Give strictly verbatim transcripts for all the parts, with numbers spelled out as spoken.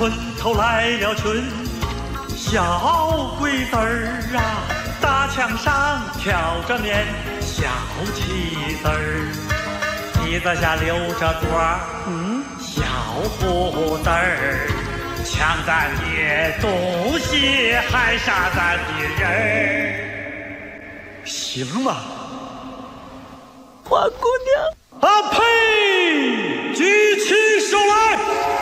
村头来了春，小鬼子儿啊，大墙上挑着面，小旗子儿，旗子下留着段儿，嗯，小胡子儿，抢咱的东西，还杀咱的人儿，行吗？ 花姑娘， 啊呸！举起手来！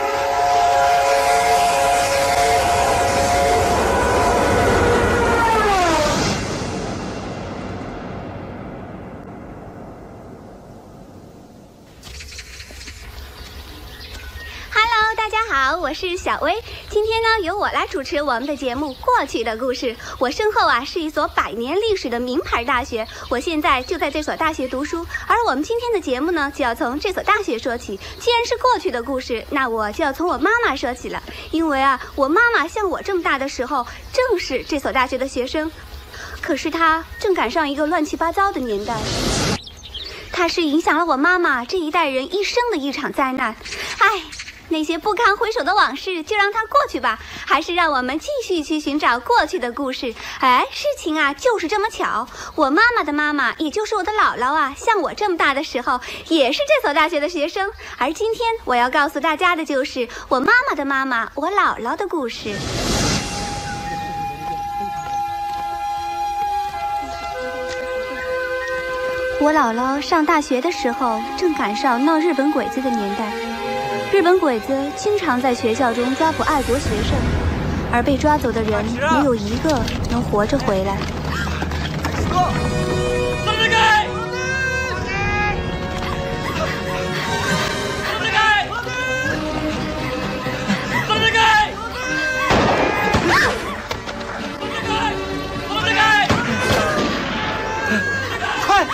好，我是小薇。今天呢，由我来主持我们的节目《过去的故事》。我身后啊是一所百年历史的名牌大学，我现在就在这所大学读书。而我们今天的节目呢，就要从这所大学说起。既然是过去的故事，那我就要从我妈妈说起了。因为啊，我妈妈像我这么大的时候，正是这所大学的学生。可是她正赶上一个乱七八糟的年代，它是影响了我妈妈这一代人一生的一场灾难。唉。那些不堪回首的往事就让它过去吧，还是让我们继续去寻找过去的故事。哎，事情啊就是这么巧，我妈妈的妈妈，也就是我的姥姥啊，像我这么大的时候也是这所大学的学生。而今天我要告诉大家的就是我妈妈的妈妈，我姥姥的故事。我姥姥上大学的时候正赶上闹日本鬼子的年代，日本鬼子经常在学校中抓捕爱国学生，而被抓走的人没有一个能活着回来。 快！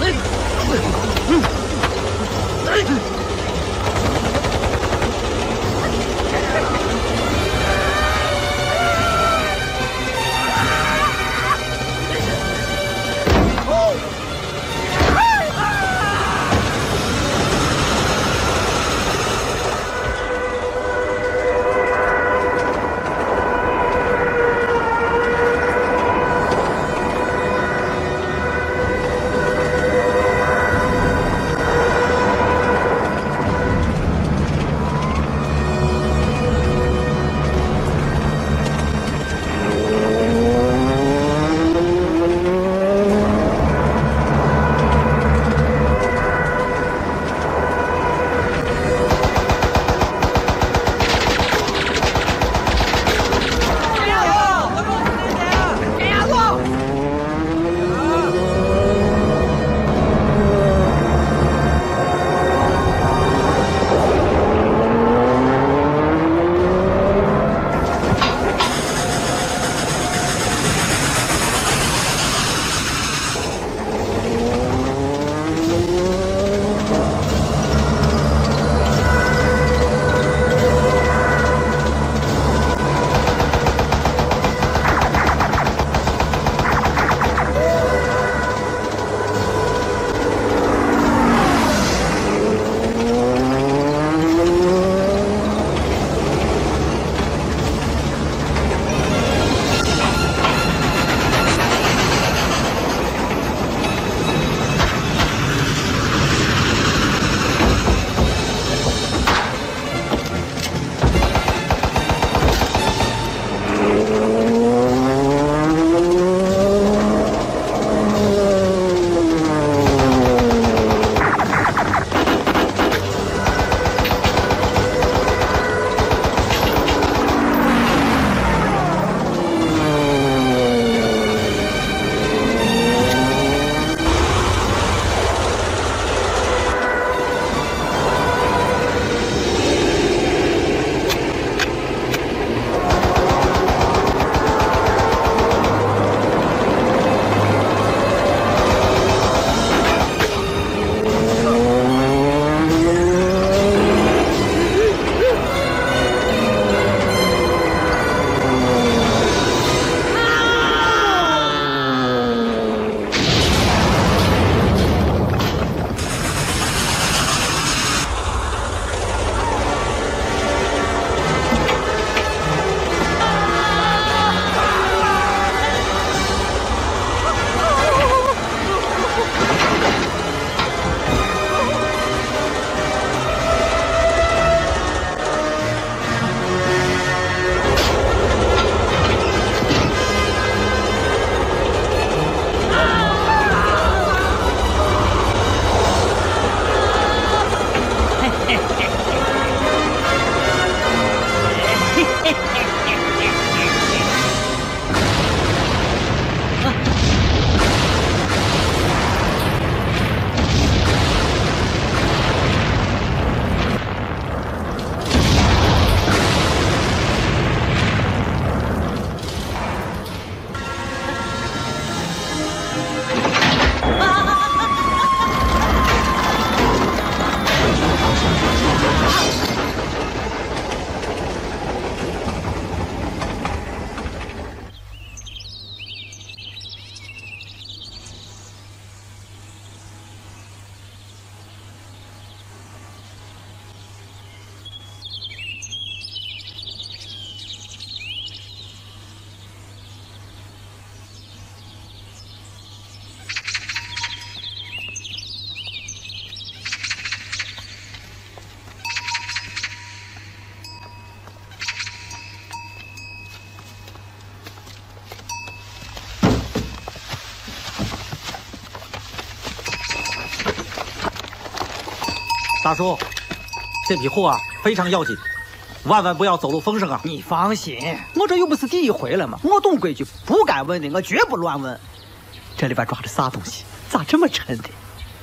大叔，这批货啊非常要紧，万万不要走漏风声啊！ 你放心，我这又不是第一回了嘛，我懂规矩，不该问的我绝不乱问。这里边抓的啥东西？咋这么沉的？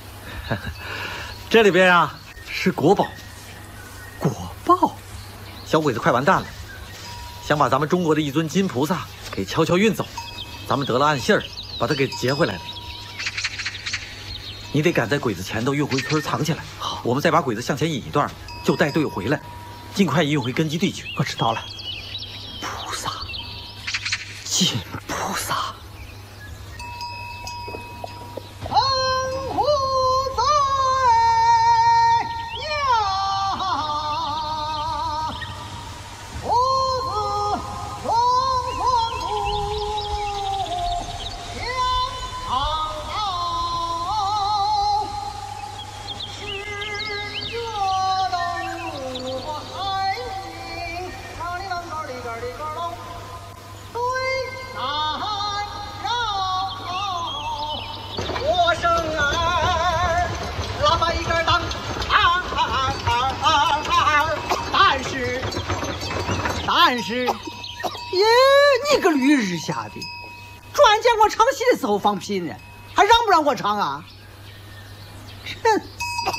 这里边啊是国宝。 国宝？ 小鬼子快完蛋了，想把咱们中国的一尊金菩萨给悄悄运走，咱们得了暗信儿，把他给劫回来了。 你得赶在鬼子前头运回村藏起来。 好， 我们再把鬼子向前引一段，就带队友回来，尽快运回根据地去。 我知道了。菩萨，金菩萨。 但是，耶，你个驴日下的，专见我唱戏的时候放屁呢，还让不让我唱啊？真是！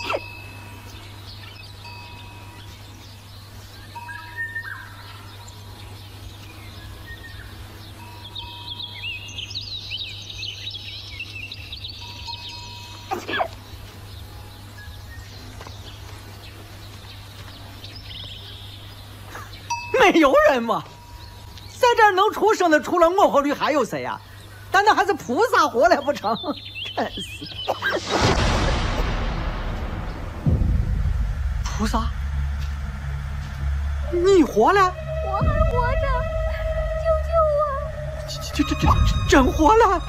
没有人嘛，在这儿能出声的除了我和驴还有谁呀、啊？难道还是菩萨活了不成？真是！菩萨，你活了？ 我还活着，救救我！ 这这这这真活了！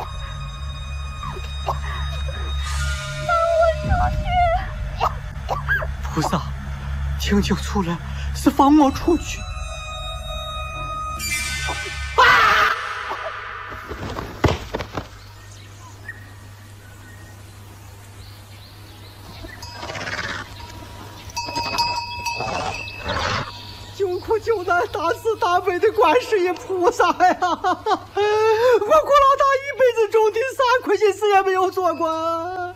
放我出去！ 菩萨，听清楚了，是放我出去。 救难大慈大悲的观世音菩萨呀！我顾老大一辈子种地，啥亏心事也没有做过。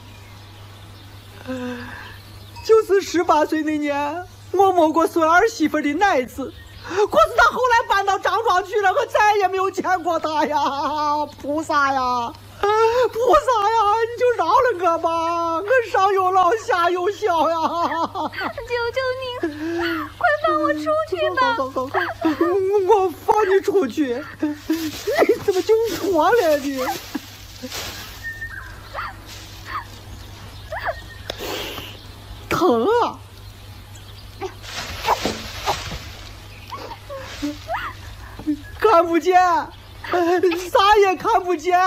就是十八岁那年，我摸过孙儿媳妇的奶子，可是他后来搬到张庄去了，我再也没有见过他呀！菩萨呀！ 菩萨呀，你就饶了我吧，我上有老下有小呀！ 求求您，快放我出去吧！ 走走走，我放你出去，你怎么就活了呢？疼啊！看不见，啥也看不见。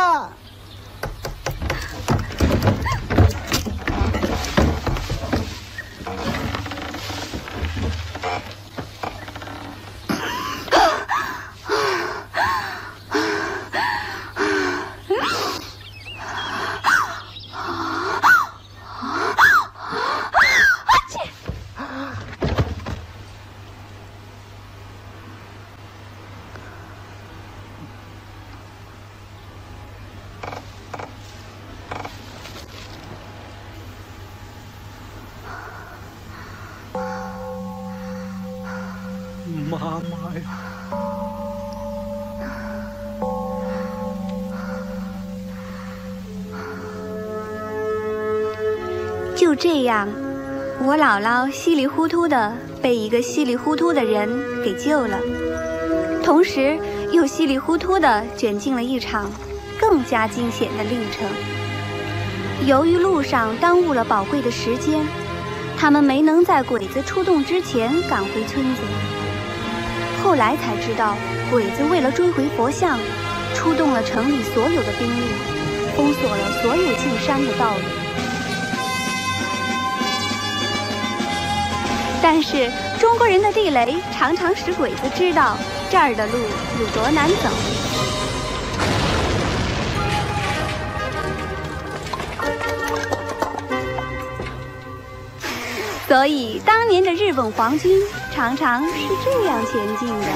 妈妈呀！ 就这样，我姥姥稀里糊涂的被一个稀里糊涂的人给救了，同时又稀里糊涂的卷进了一场更加惊险的历程。由于路上耽误了宝贵的时间，他们没能在鬼子出动之前赶回村子。 后来才知道，鬼子为了追回佛像，出动了城里所有的兵力，封锁了所有进山的道路。但是中国人的地雷常常使鬼子知道这儿的路有多难走。所以当年的日本皇军常常是这样前进的。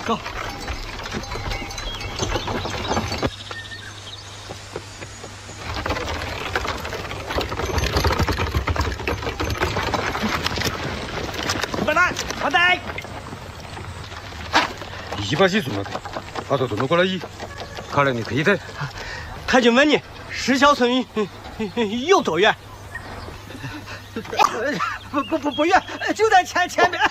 走。 快来，快来！ 一把起做了的，啊，都都弄过来一，看来你可以的。 太君问你，石桥村有多远？ 不不不不远，就在前前面。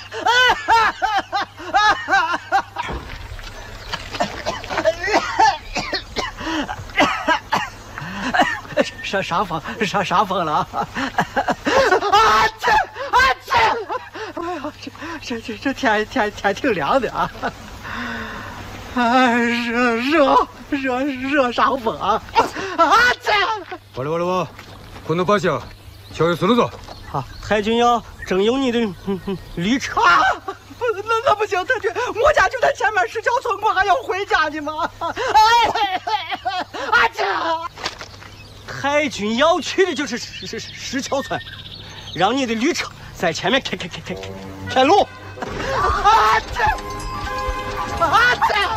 啥啥风啥啥风了啊！啊这啊这！哎呀，这这这这天天天挺凉的啊！哎，热热热热上风啊！啊这！ 完了完了完，混到把下，小爷死了走。 好，太君要征用你的嗯嗯驴车。 啊，那那不行，太君，我家就在前面石桥村，我还要回家呢吗？哎，啊这！ 太君要去的就是石石石桥村，让你的驴车在前面开开开开开开路。 啊这！啊这！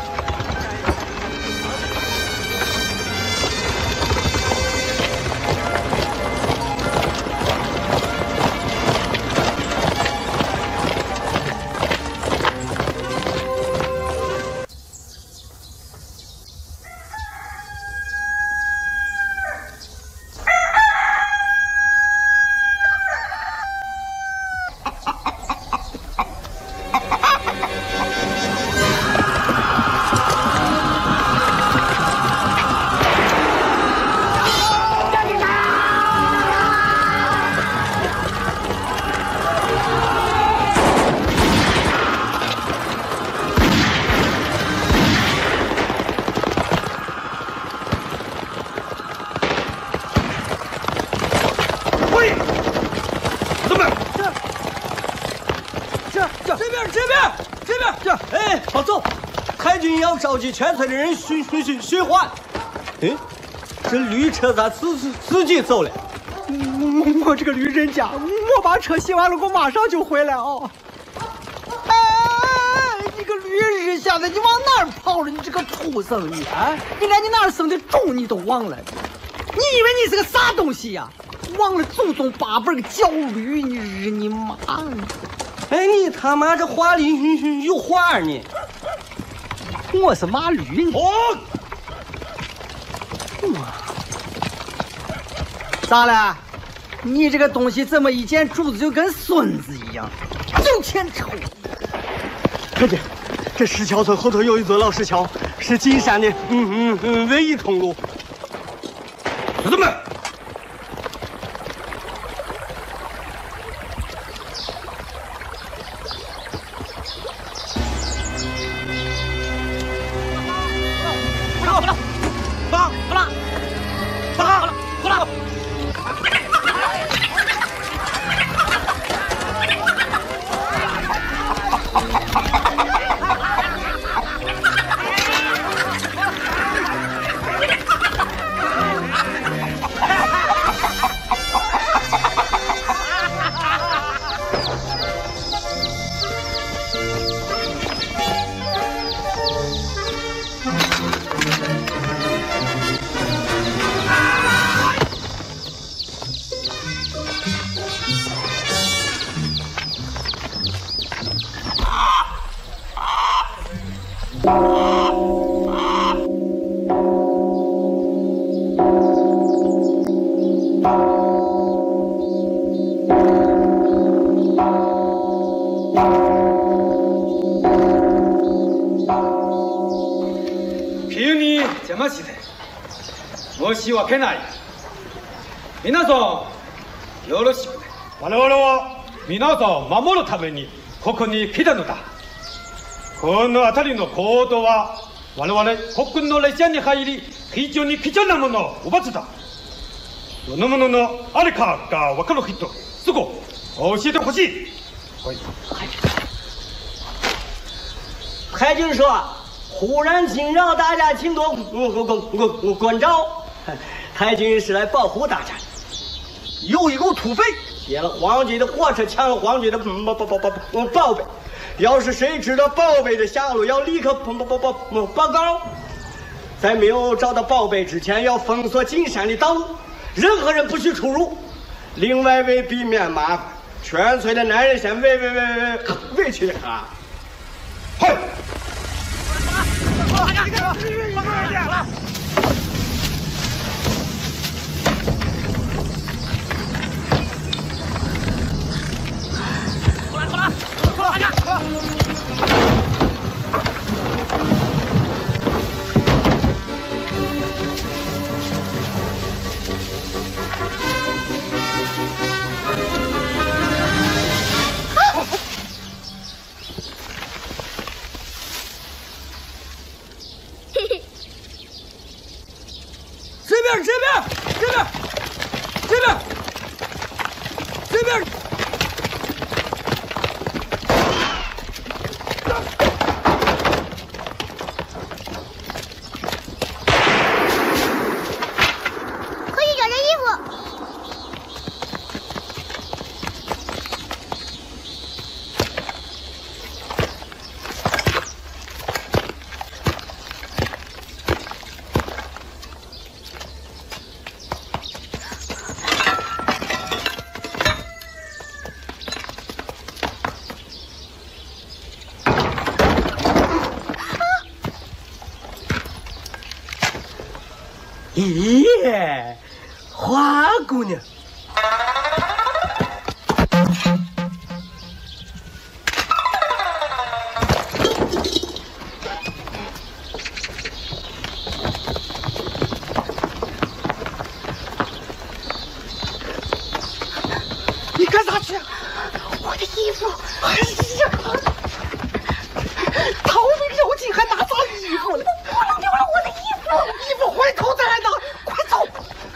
召集全村的人寻寻寻寻唤。哎，这驴车咋自自自己走了？ 我我这个驴人家，我把车洗完了，我马上就回来哦。哎，你个驴日下的，你往哪儿跑了？你这个畜生你啊！你连你哪儿生的种你都忘了？你以为你是个啥东西呀、啊？忘了祖宗八辈个叫驴，你日你妈！ 哎，你他妈这话里有话呢！ 我是骂驴呢。 哦， 咋了？你这个东西怎么一见主子就跟孙子一样，就欠抽？ 太君，这石桥村后头有一座老石桥，是进山的嗯嗯嗯唯一通路。 同志们， 私は家内。皆さんよろしくね。 我々は皆さんを守るためにここに来たのだ。この辺りの行動は我々国軍の列車に入り非常に貴重なものを奪ってた。そのもののあれかが分かる人、すぐ教えてほしい。はい。 太君说，忽然惊扰大家，请多我我我我我关照。太君是来保护大家的。有一股土匪劫了皇军的火车，抢了皇军的宝宝宝宝宝宝贝， 要是谁知道宝贝的下落，要立刻报报报报报告。在没有找到宝贝之前，要封锁进山的道路，任何人不许出入。另外，为避免麻烦，全村的男人先围围围围围去啊！嗨！ 这边，这边，这边，这边，这边。 回去找件衣服。 咦，花姑娘， 你干啥去？ 我的衣服。 哎呀，逃命囚禁还拿啥衣服了？ 不能丢了我的衣服。 衣服回头再来拿，快走！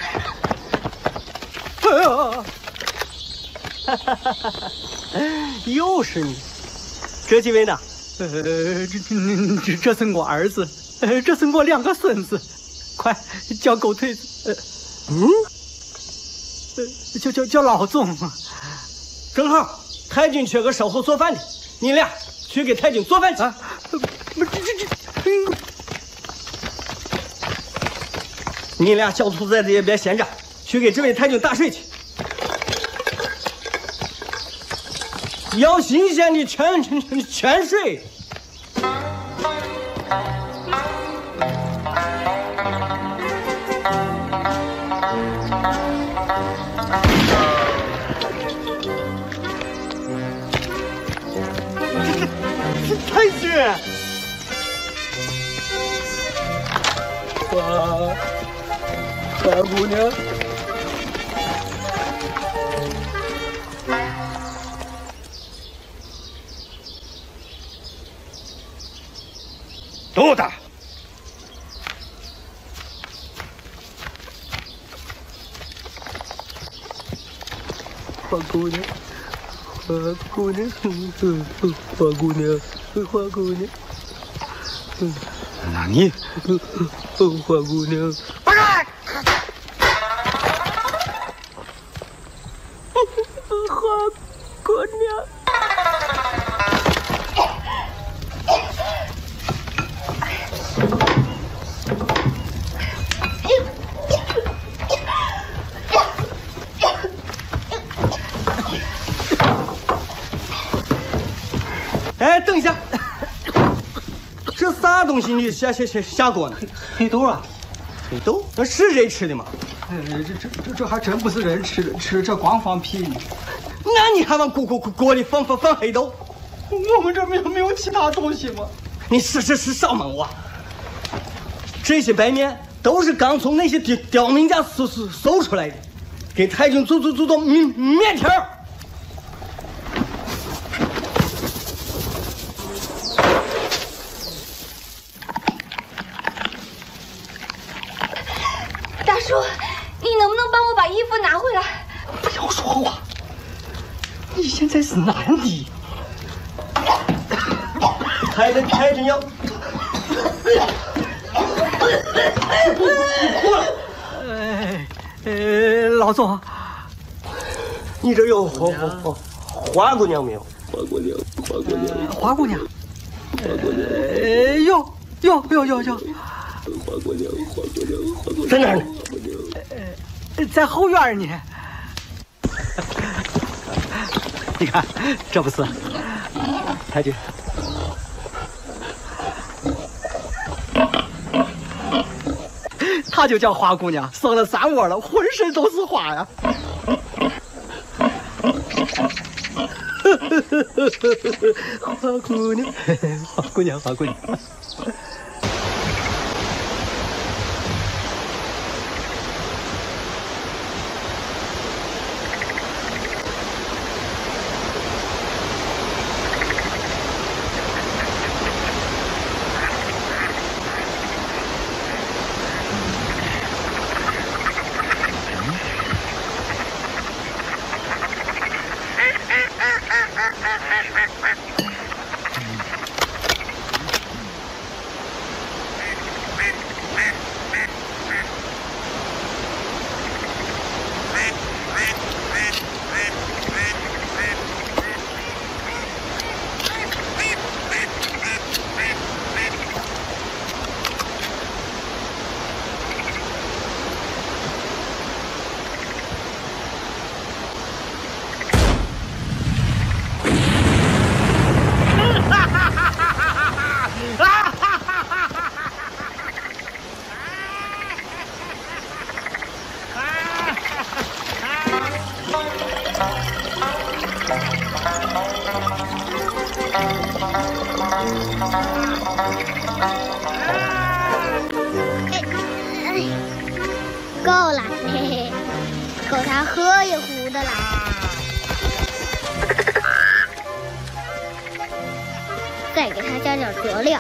哎呀， 哈哈哈哈！又是你，这几位呢？ 呃，这这这是我儿子，呃，这是我两个孙子，快叫狗腿子。呃、 嗯， 呃，叫叫叫老总。 正好太君缺个守候做饭的，你俩去给太君做饭去。 啊，不，这这这，嗯。 你俩小兔崽子也别闲着，去给这位太君打水去。要新鲜的泉泉水。太君， 花花姑娘。 どうだ？ 花姑娘，花姑娘，花姑娘，花姑娘。 何？ 花姑娘。 バカ！ 花姑娘。 哎，等一下，这啥东西你下下下下锅呢？ 黑豆啊， 黑豆，那是人吃的吗？ 呃，这这这这还真不是人吃的，吃这光放屁呢。 那你还往锅锅锅里放放放黑豆？ 我们这没有没有其他东西吗？ 你是是是少蒙我！这些白面都是刚从那些刁刁民家搜搜搜出来的，给太君做做做做面面条。 大叔，你能不能帮我把衣服拿回来？ 不要说话，你现在是男的。 太君太君要，不哭了。 哎，呃，老总， 你这有花花花姑娘没有？ 花姑娘，花姑娘， 花姑娘， 花姑娘， 呃，有有有有有， 花姑娘，花姑娘，花姑娘，在哪儿呢？ 呃，在后院呢。你看，这不是太君。她就叫花姑娘，生了三窝了，浑身都是花呀。花姑娘，花姑娘，花姑娘。 够了，嘿嘿，够他喝一壶的啦。再给他加点佐料。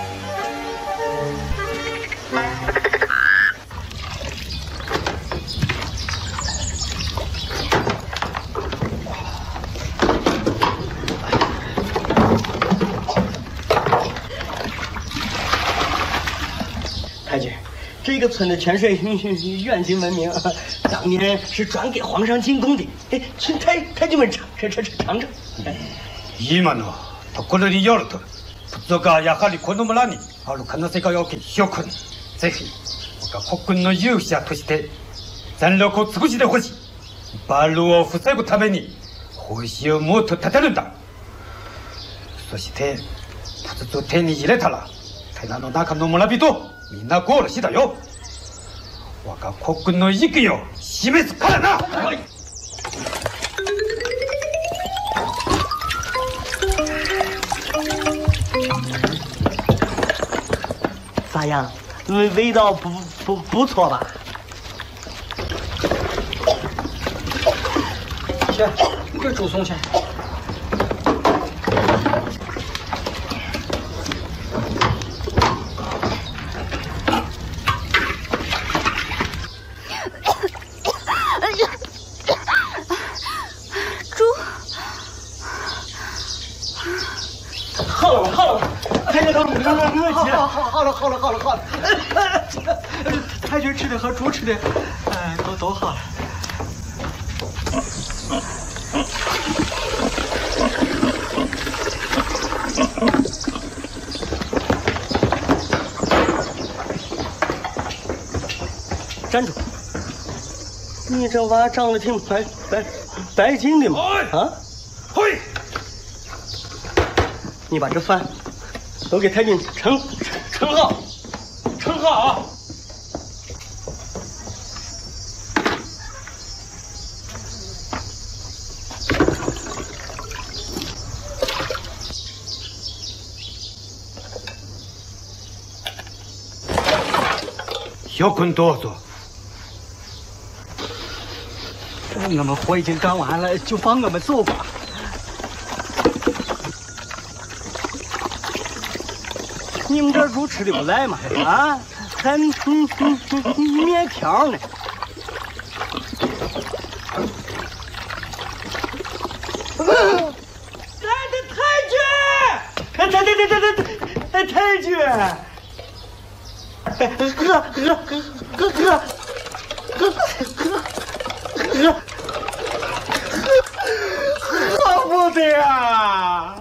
太君，这个村的泉水远近闻名，当年是专给皇上进贡的。哎，请太太君们尝尝尝尝尝。 今のところによると、仏がやはりこの村にある可能性が大きい。諸君、ぜひ我が国軍の勇者として全力を尽くしてほしい。バルを防ぐために方針をもっと立てるんだ。そして仏を手に入れたら寺の中の村人みんなゴールしだよ。我が国軍の意義を示すからな。はい。 咋样？味味道不不不错吧？ 去，给猪送去。 猪， 好了好了，太君他们他们好了好了好了好了好了，太君吃的和猪吃的，嗯，都都好了。 站住！你这娃长得挺白白白净的嘛？啊？ 嘿， 你把这饭都给太君盛盛好，盛好啊！ 小坤どうぞ。 我们活已经干完了，就放我们走吧。 你们这猪吃的不赖嘛？啊，还嗯嗯嗯面条呢。来的太君，太太太太太太君，哥哥哥哥哥哥哥哥。喝不得啊！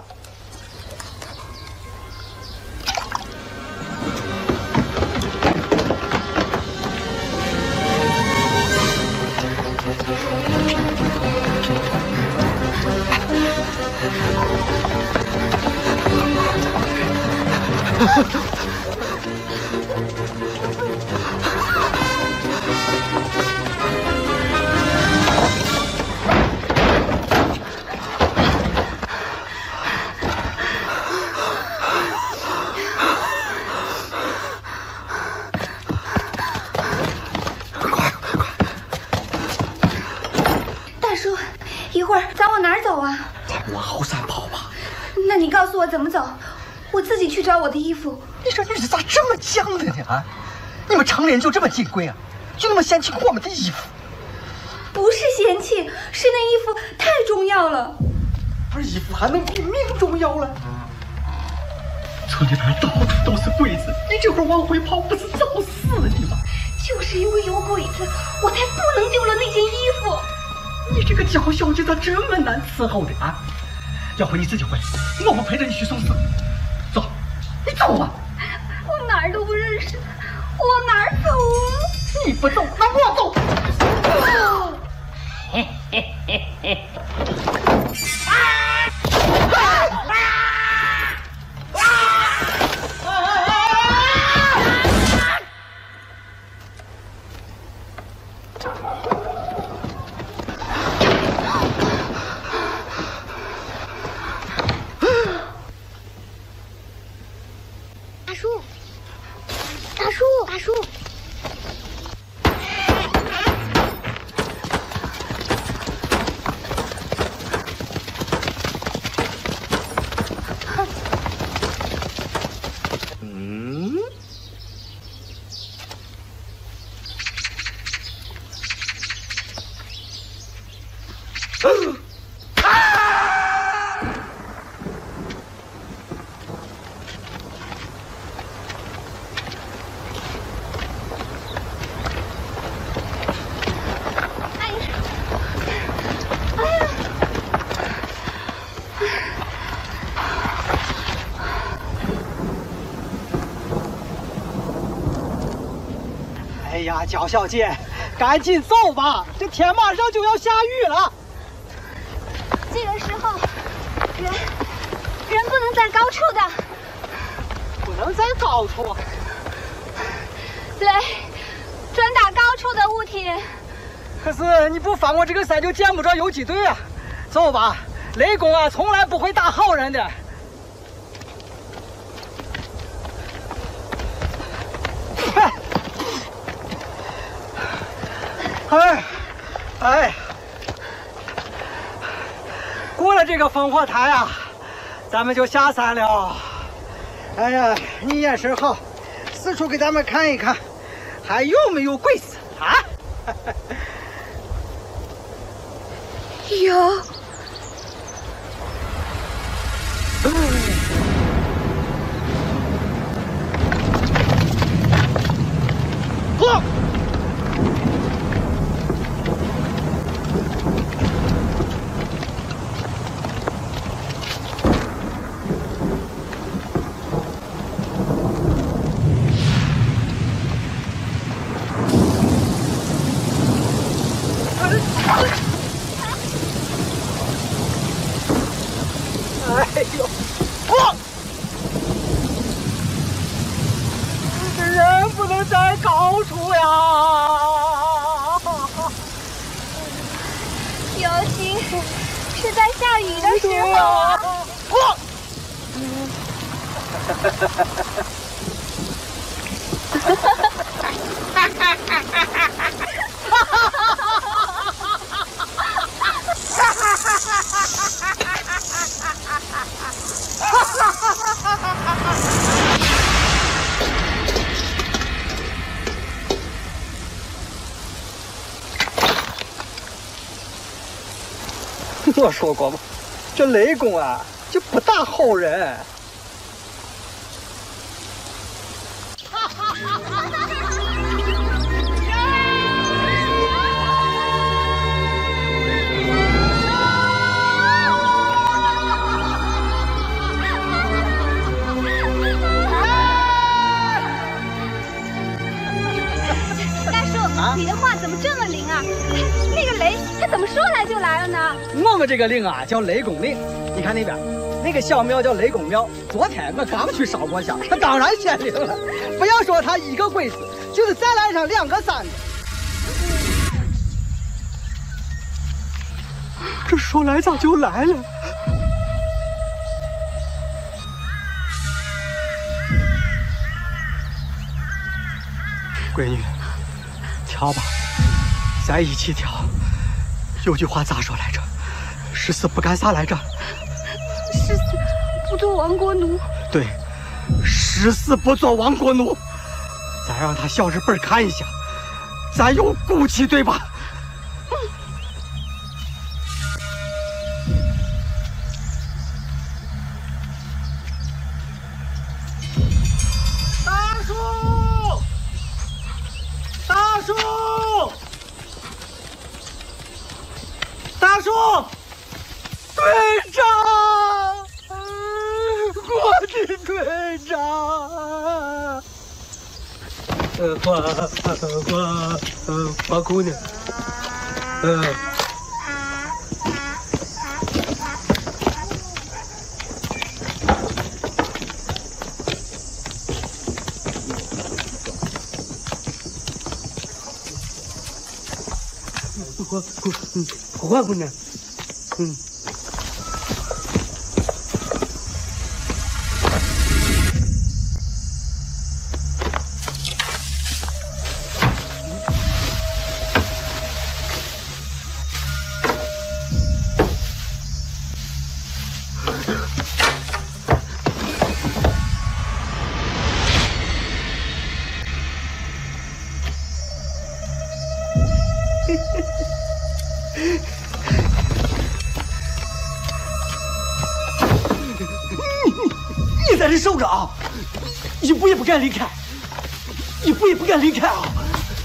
往后山跑吧。 那你告诉我怎么走，我自己去找我的衣服。 你这女子咋这么犟的呢？啊！你们城里人就这么金贵啊？就那么嫌弃我们的衣服？ 不是嫌弃，是那衣服太重要了。 而衣服还能比命重要了？村里边到处都是鬼子，你这会儿往回跑，不是找死你吗？ 就是因为有鬼子，我才不能丢了那件衣服。 你这个娇小姐咋这么难伺候的啊？要回你自己回，我不陪着你去送死。走，你走吧。 我哪儿都不认识，我哪儿走啊？ 你不走，那我走。 嘿嘿嘿嘿。啊！啊！ 大叔，大叔，大叔。 嗯。哎呀，娇小姐，赶紧走吧，这天马上就要下雨了。 这个时候，人人不能在高处的， 不能在高处。 雷专打高处的物体。 可是你不翻过这个山，就见不着游击队啊。走吧，雷公啊，从来不会打好人的。哎，哎，过了这个烽火台啊，咱们就下山了。哎呀，你眼神好，四处给咱们看一看，还有没有鬼子啊？ 有。 喝。哎呦，过！人不能在高处呀！ 尤其是在下雨的时候。 过！我说过吧，这雷公啊，就不打好人。 来就来了呢？ 我们这个岭啊叫雷公岭，你看那边，那个小庙叫雷公庙。昨天我刚去烧过香，它当然显灵了。不要说它一个鬼子，就是再来上两个三个。这说来咋就来了？闺女，跳吧，在一起跳。有句话咋说来着？誓死不干啥来着？ 誓死不做亡国奴。 对，誓死不做亡国奴。再让他小日本看一下，咱有骨气，对吧？大叔，大叔，大叔，队长，我的队长。呃，花花呃花姑娘，呃。花姑，嗯，花姑娘，嗯。你在这守着啊，一步也不敢离开，一步也不敢离开啊！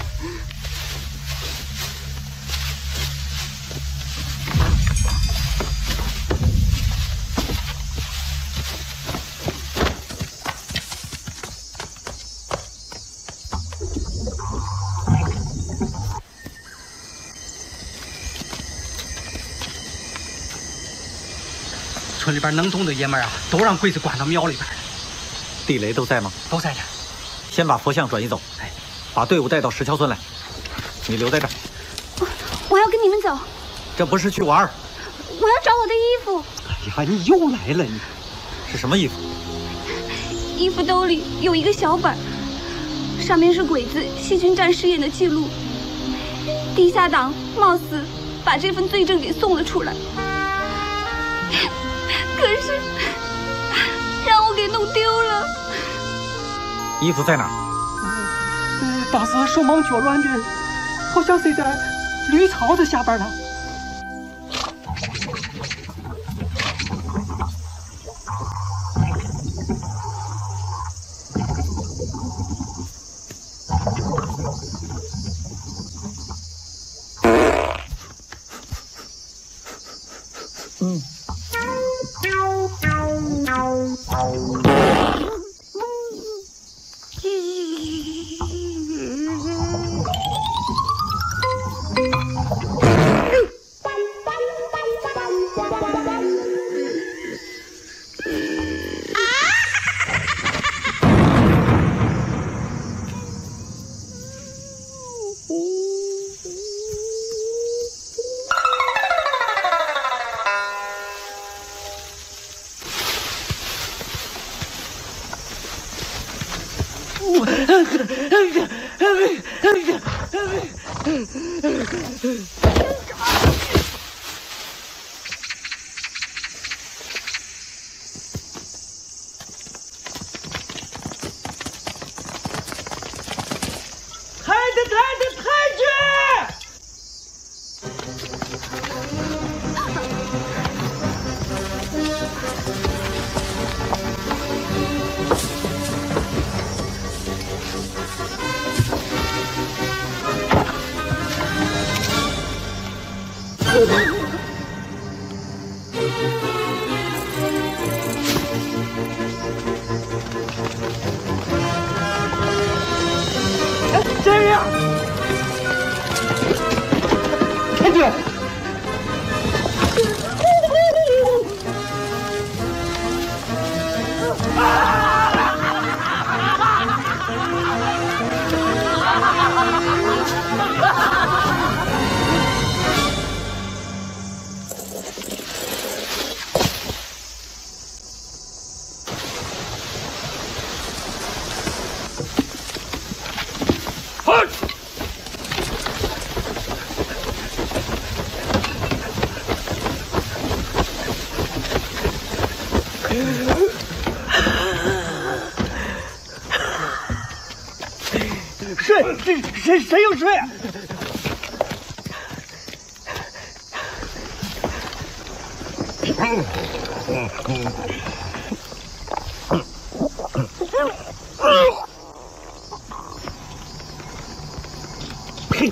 村里边能动的爷们儿啊，都让鬼子关到庙里边了。 地雷都在吗？ 都在这儿。 先把佛像转移走，哎，把队伍带到石桥村来。你留在这儿。 我我要跟你们走。 这不是去玩儿。 我要找我的衣服。 哎呀，你又来了你！ 是什么衣服？ 衣服兜里有一个小本，上面是鬼子细菌战试验的记录。地下党貌似把这份罪证给送了出来。可是让我给弄丢了。 衣服在哪儿？ 呃，当时手忙脚乱的，好像塞在绿草子下边了。嗯。这样，太君， 谁谁谁有水？呸！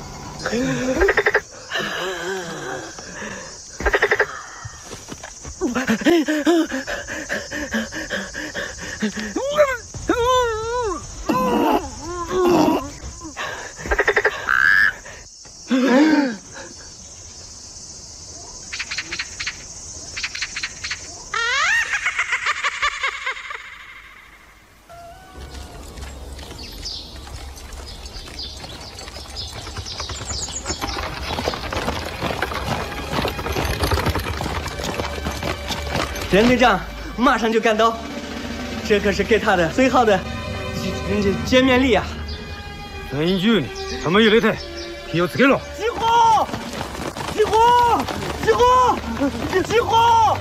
任队长马上就赶到，这可是给他的最好的见见面礼啊！ 何十に玉入れて気をつけろ。 集合！集合！集合！集合！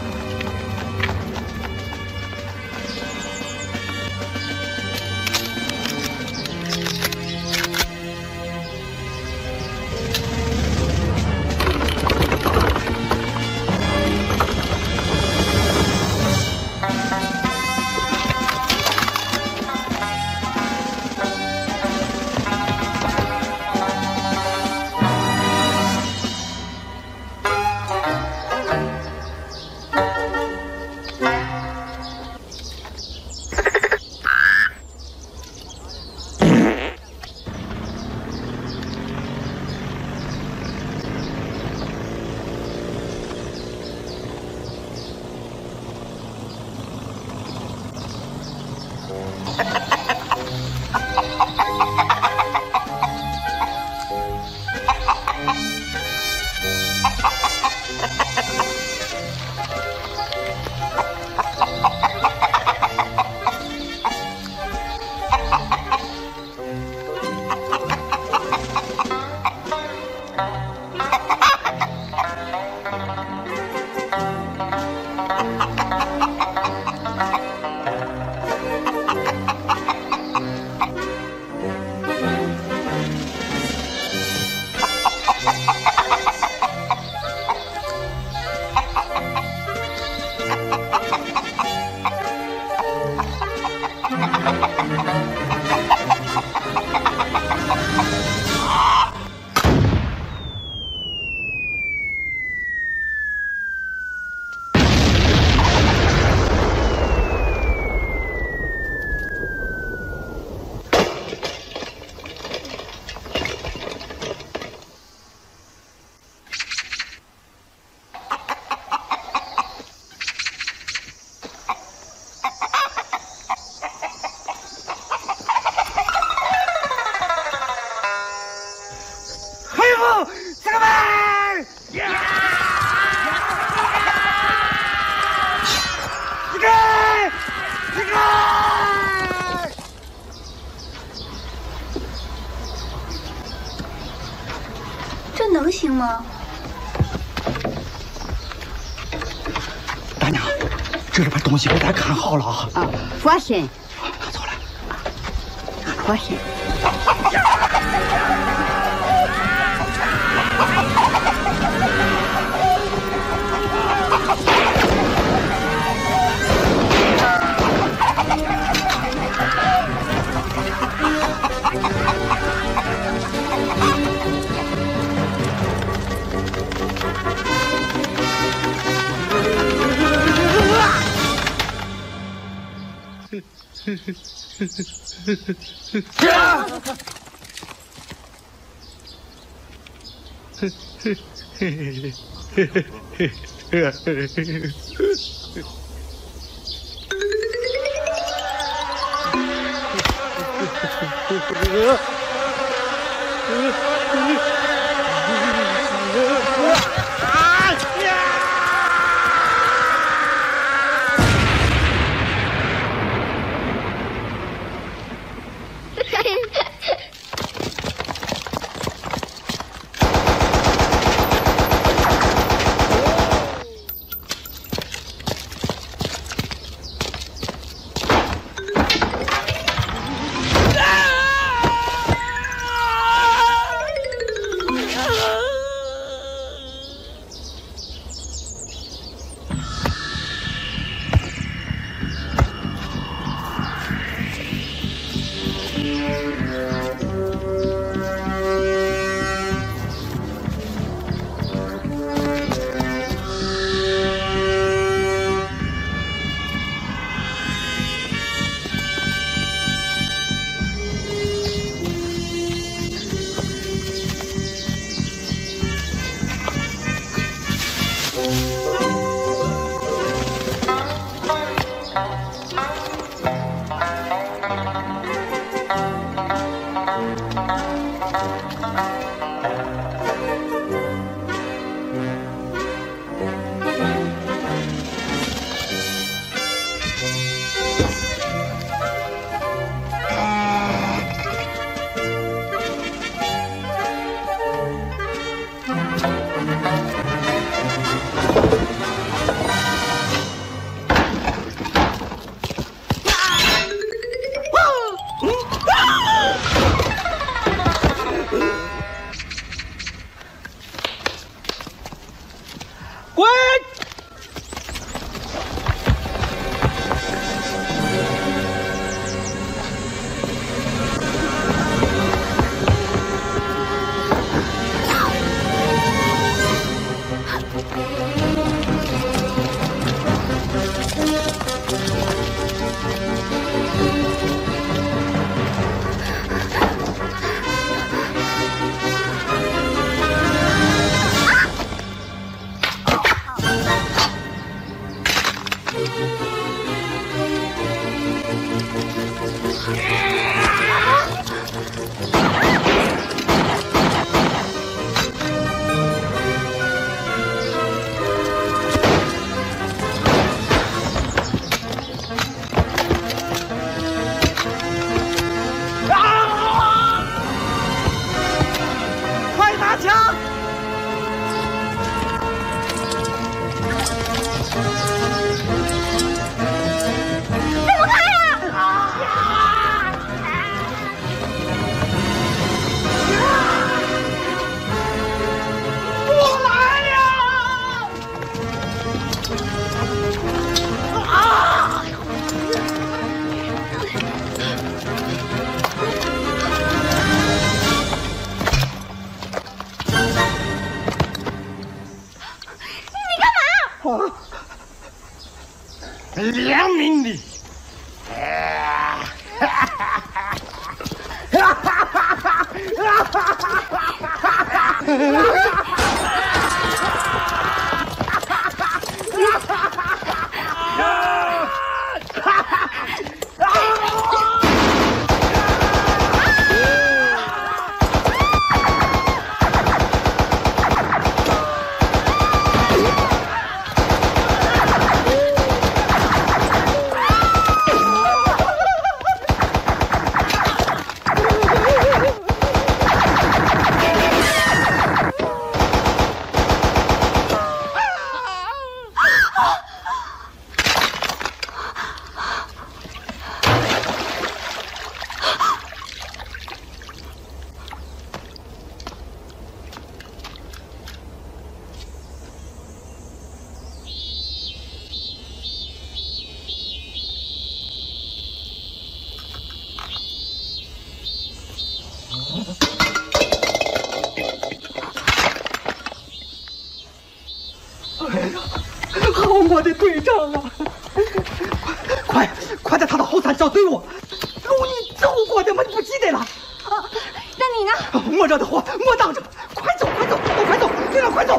这能行吗？ 大娘，这里边东西给咱看好了啊！ 啊，放心。 走了， 放心。 良民的。 我的队长啊！快快在他的后山找队伍，路你走过的吗？你不记得了？ 哦，那你呢？ 莫惹的祸，莫挡着！快走，快走，都快走！队长，快走！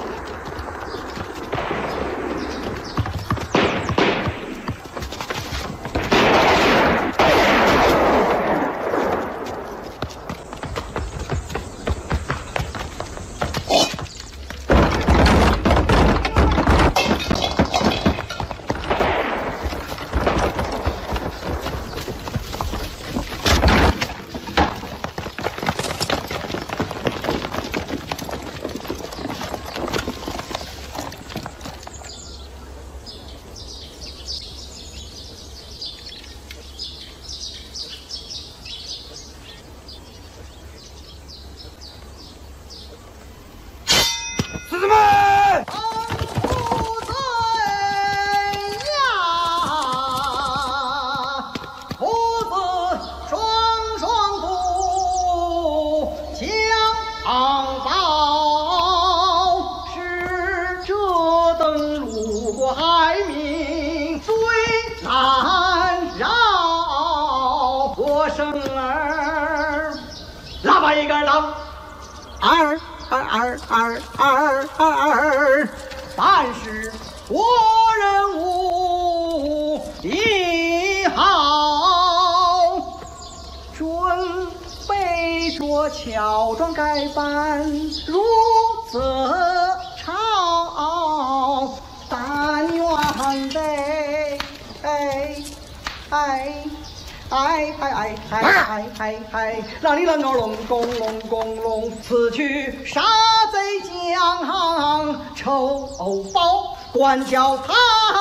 二二二二二二二， 办事国人无一好，准备着乔装改扮入则朝，但愿得哎哎。哎哎哎哎哎哎哎！那里啷个隆咚隆咚隆，此去杀贼将仇报，管教他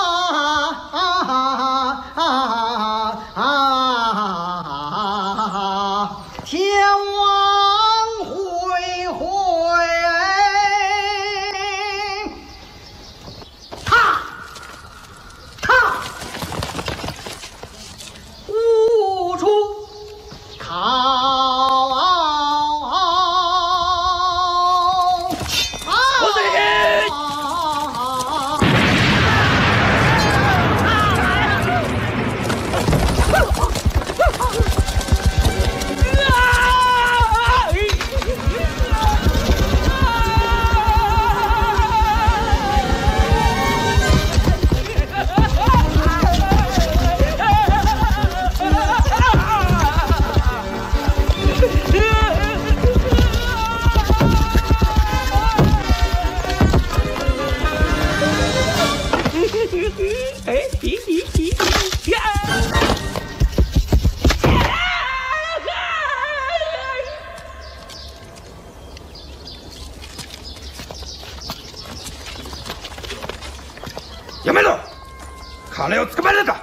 天王恢恢，他他。无处逃。 我是你。やめろ！彼を捕まえるんだ！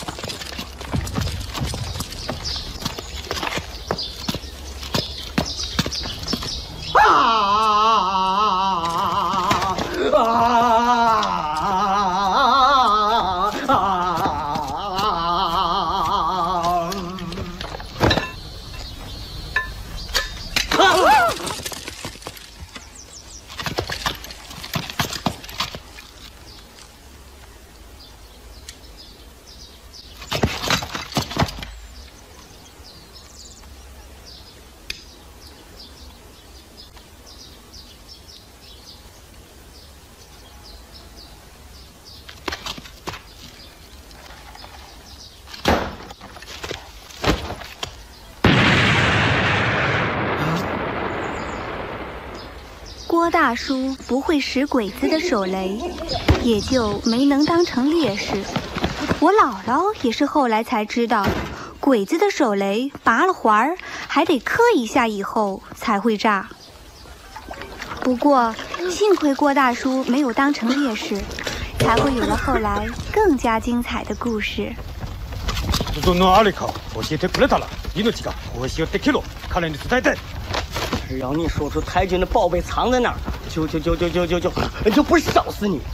郭大叔不会使鬼子的手雷，也就没能当成烈士。我姥姥也是后来才知道，鬼子的手雷拔了环儿，还得磕一下以后才会炸。不过幸亏郭大叔没有当成烈士，才会有了后来更加精彩的故事。 どのあれか教えてくれたら命が保証できる。彼に伝えて。 让你说出太君的宝贝藏在哪儿，就就就就就就就就不烧死你！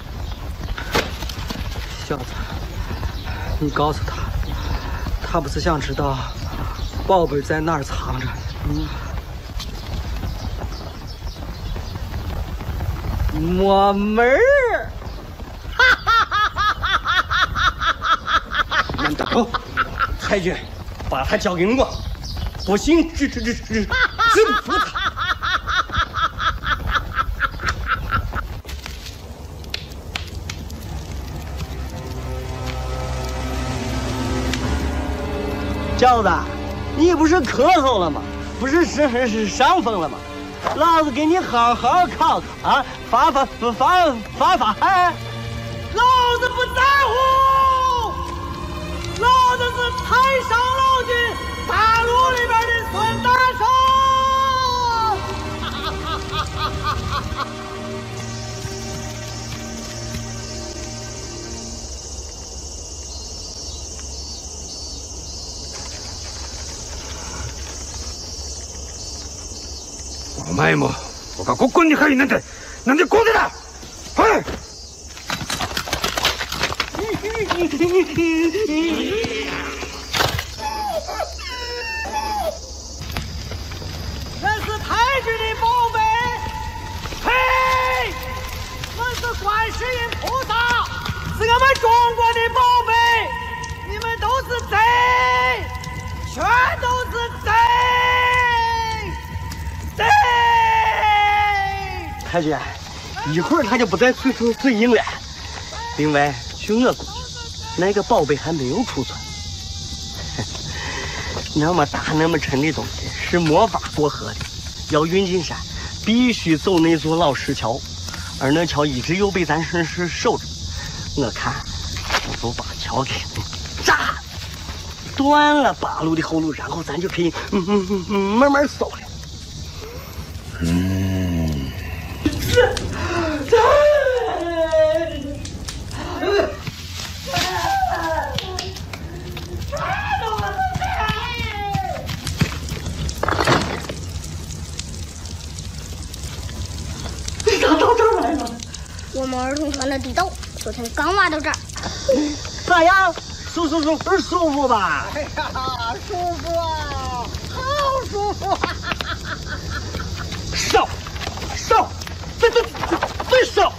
小子，你告诉他，他不是想知道宝贝在哪儿藏着？嗯，没门儿！ 哈哈哈哈哈哈！难道太君把他交给我，不行，治治治治治不服他！小子，你不是咳嗽了吗？不是是是伤风了吗？老子给你好好考考啊，发发发发发发哎！ 老子不在乎，老子是太上老君大陆里边的孙大圣。 お前も僕が国軍に入るなんてなんでこうでだ！はい！ 那是太君的宝贝，嘿，那是观世音菩萨，是我们中国的宝贝，你们都是贼，全都是贼。 太君， 一会儿他就不再随随随应了。另外，据我估计，那个宝贝还没有储存。那么大那么沉的东西是没法过河的，要运进山，必须走那座老石桥，而那桥一直又被咱绅士守着。我看，我就把桥给炸了，断了八路的后路，然后咱就可以嗯嗯嗯嗯慢慢搜了。嗯。 你咋到这儿来了？ 我们儿童团的地道昨天刚挖到这儿。 咋样？舒舒服不是舒服吧？ 哎呀，舒服啊，好舒服啊！ 烧，烧，对对对对烧！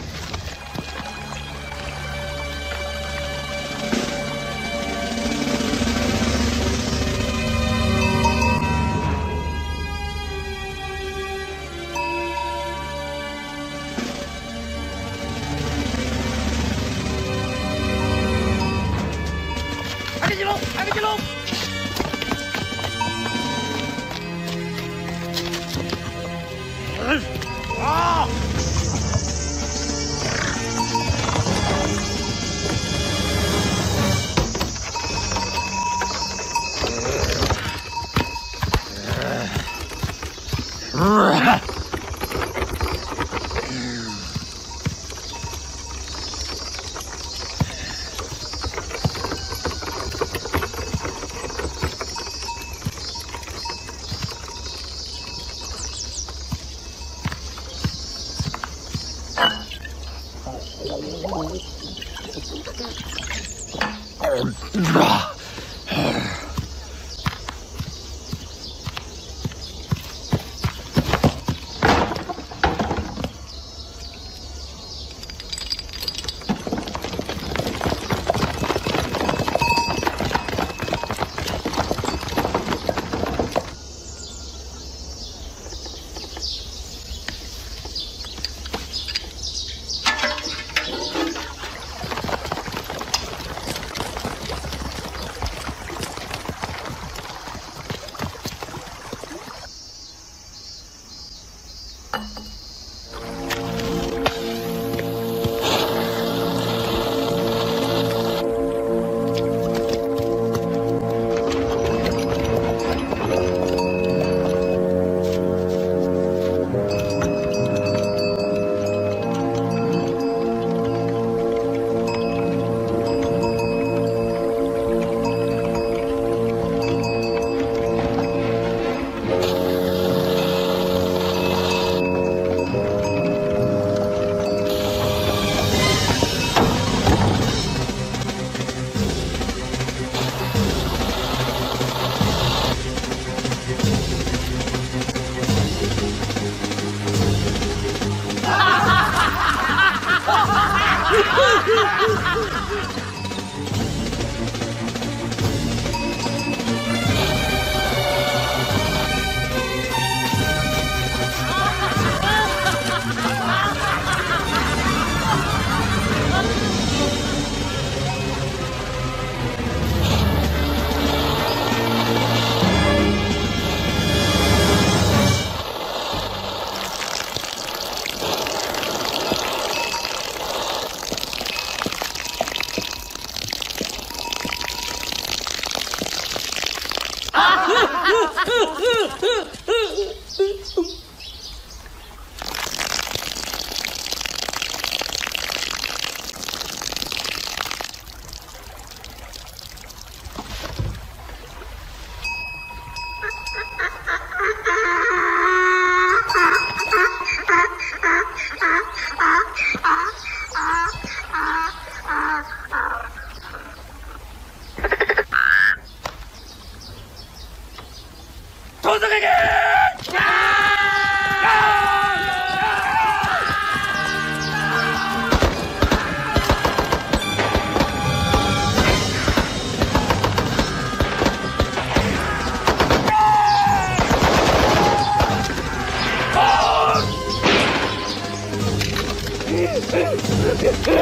还没进楼，还没进楼。啊！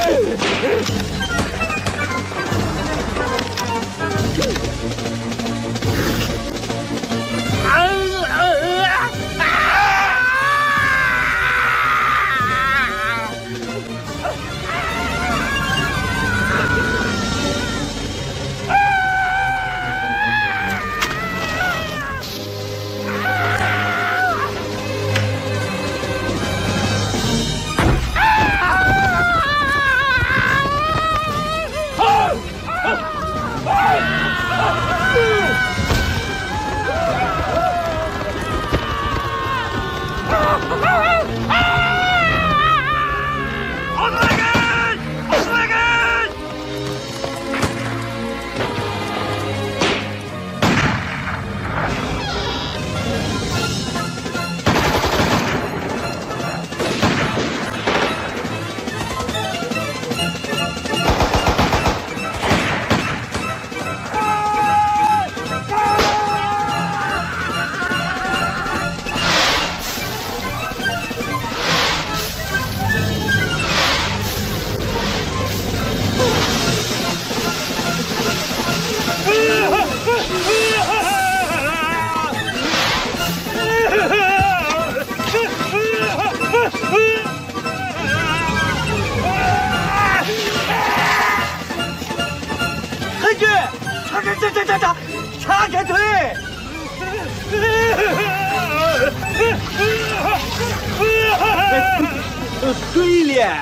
对了。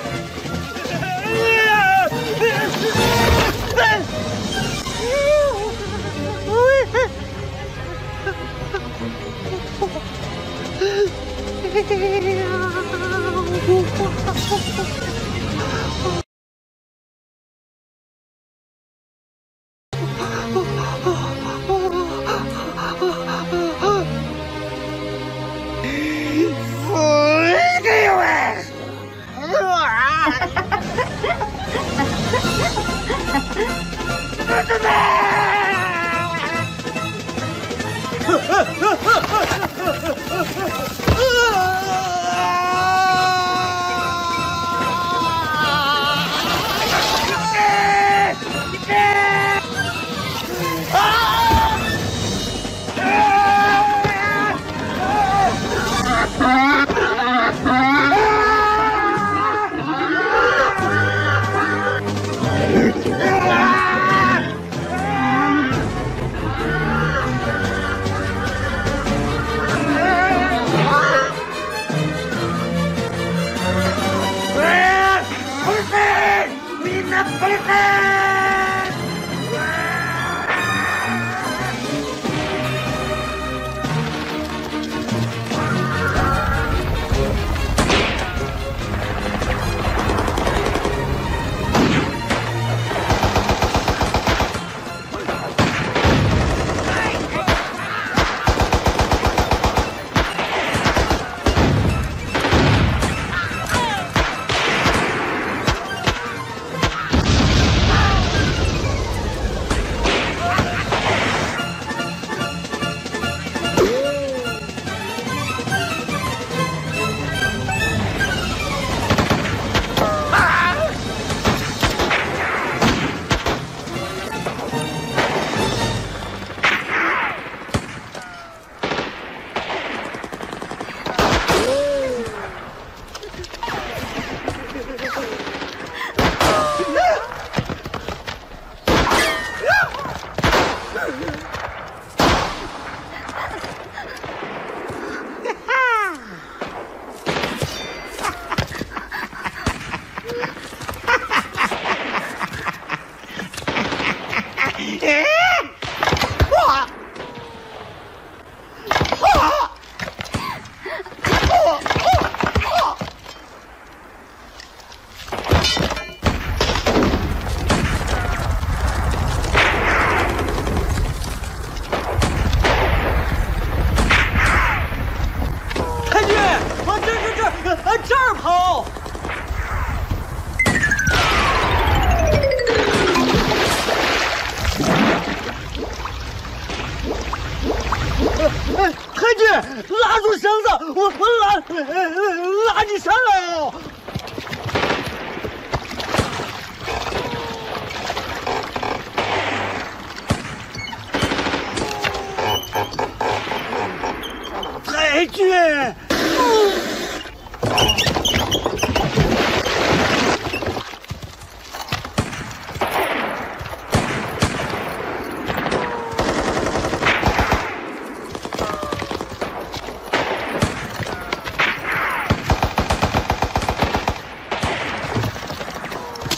拉住绳子，我我拉拉你上来哦！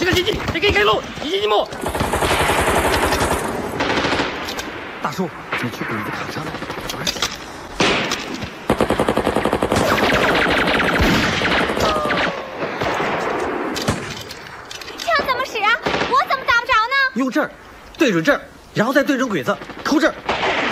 个进去，你给开路，一进一幕。 大叔，你去鬼子卡车那里玩去。 枪怎么使啊？我怎么打不着呢？ 用这儿，对准这儿，然后再对准鬼子，扣这儿。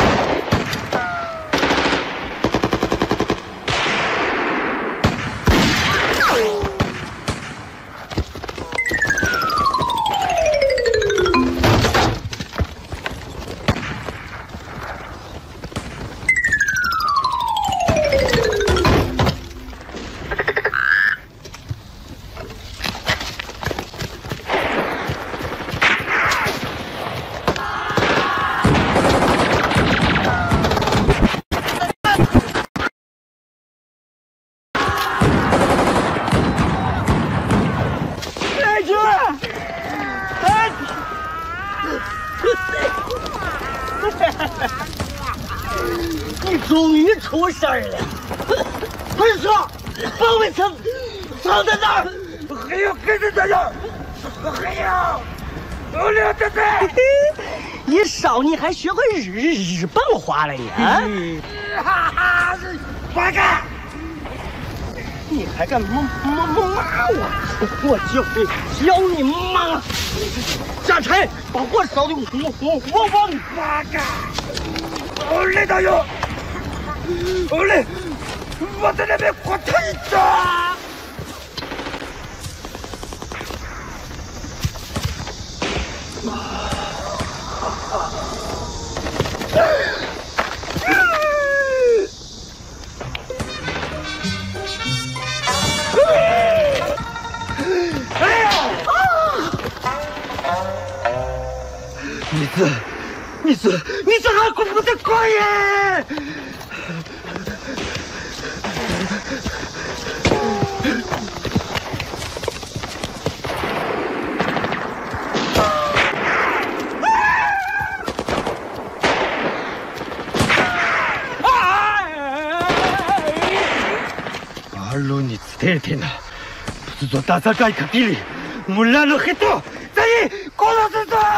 你终于出事儿了！快说，包围藏藏在哪儿？还有跟着在哪儿？还有，我俩在这。你少年还学会日日本话了你啊？哈哈，八嘎！你还敢骂骂骂我？我就会教你骂！下沉，把火烧的我我我往八嘎！我来导游，我来，我在那边火腿子。你这，你这，你这还恐怖的快耶！阿鲁尼斯テレテナ、不是说大山盖克地里，村の人全員殺すぞ！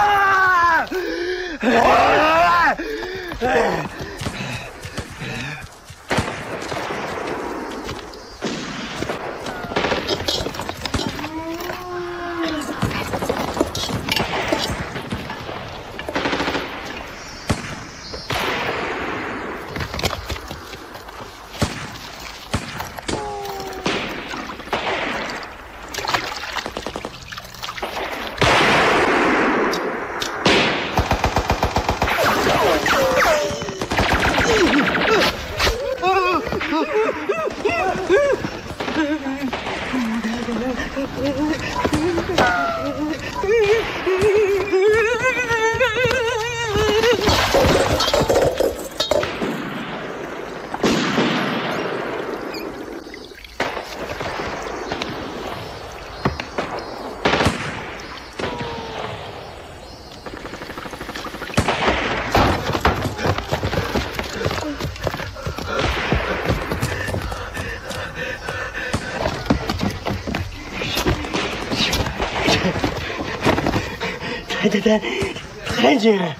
对对对，太近了。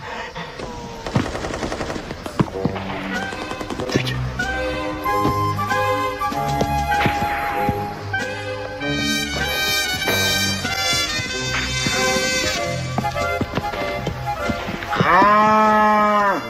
对着。啊！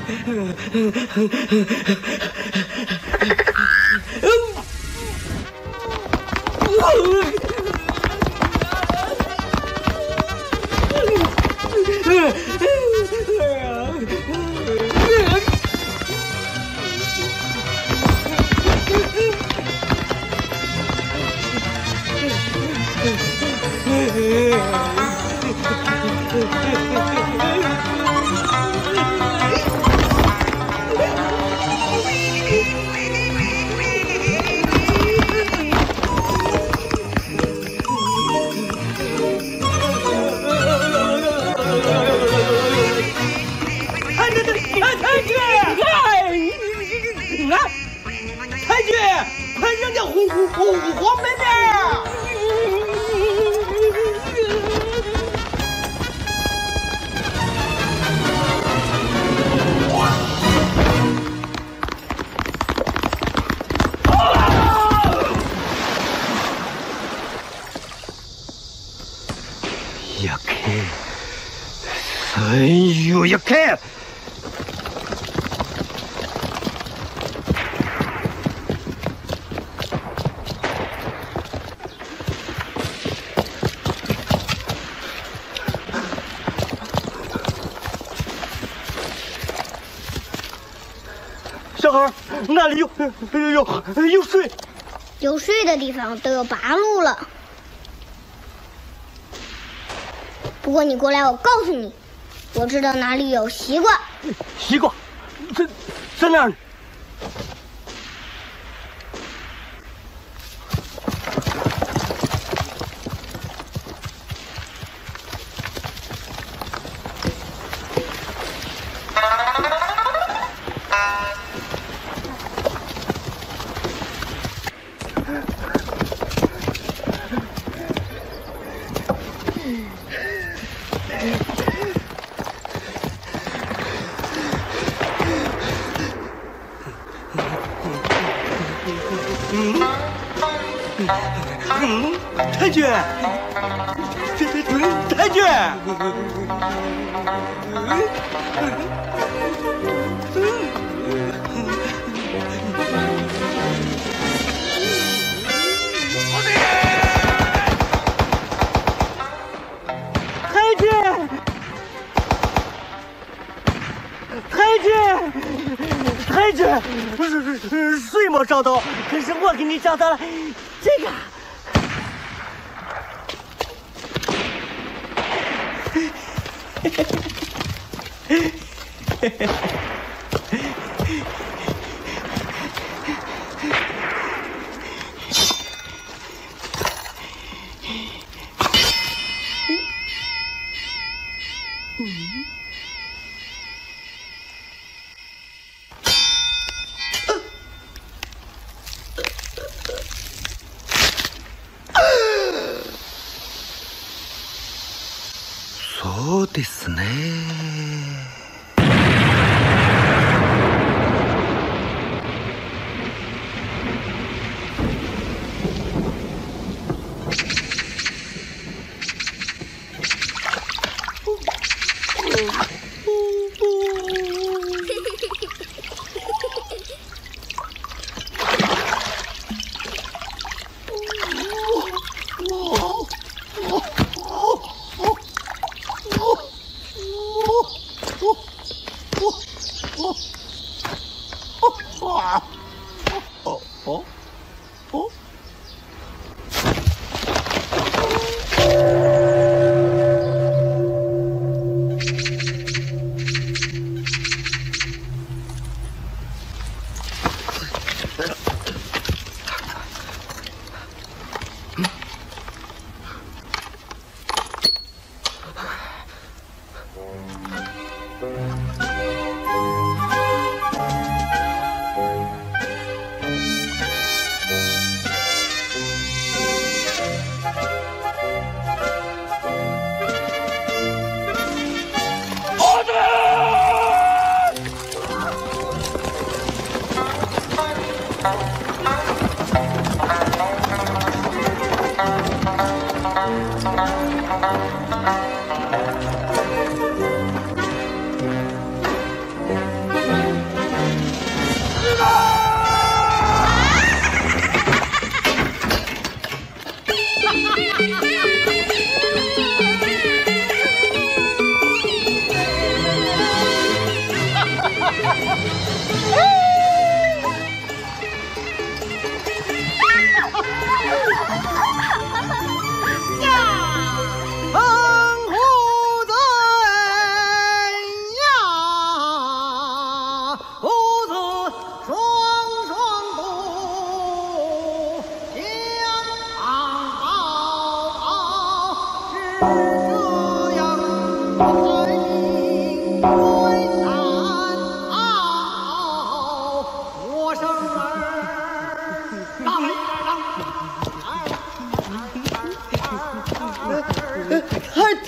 哎呦呀！开！小孩，那里有有有有水， 有水的地方都有八路了。不过你过来，我告诉你。 我知道哪里有西瓜。 西瓜，在在哪儿呢？太君，这这太君，太君，太君，太君，水没找到，可是我给你找到了这个。 嘿嘿嘿嘿嘿。そうですね。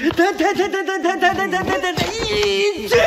太太太太太太太太太太太一去。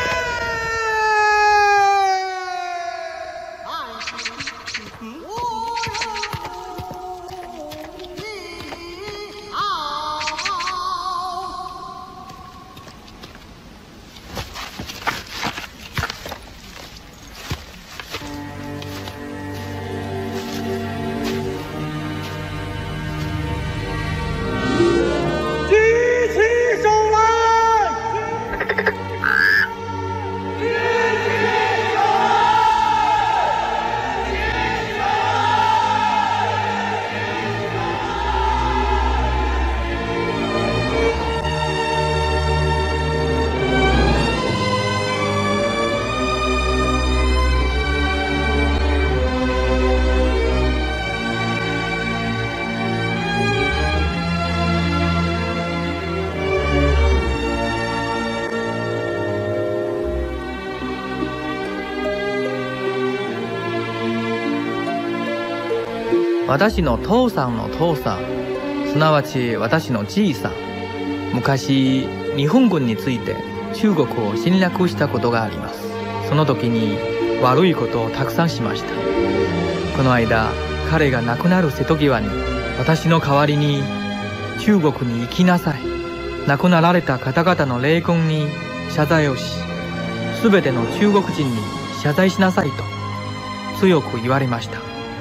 私の父さんの父さん、すなわち私のじいさん、昔日本軍について中国を侵略したことがあります。その時に悪いことをたくさんしました。この間彼が亡くなる瀬戸際に、私の代わりに中国に行きなさい、亡くなられた方々の霊魂に謝罪をし、すべての中国人に謝罪しなさいと強く言われました。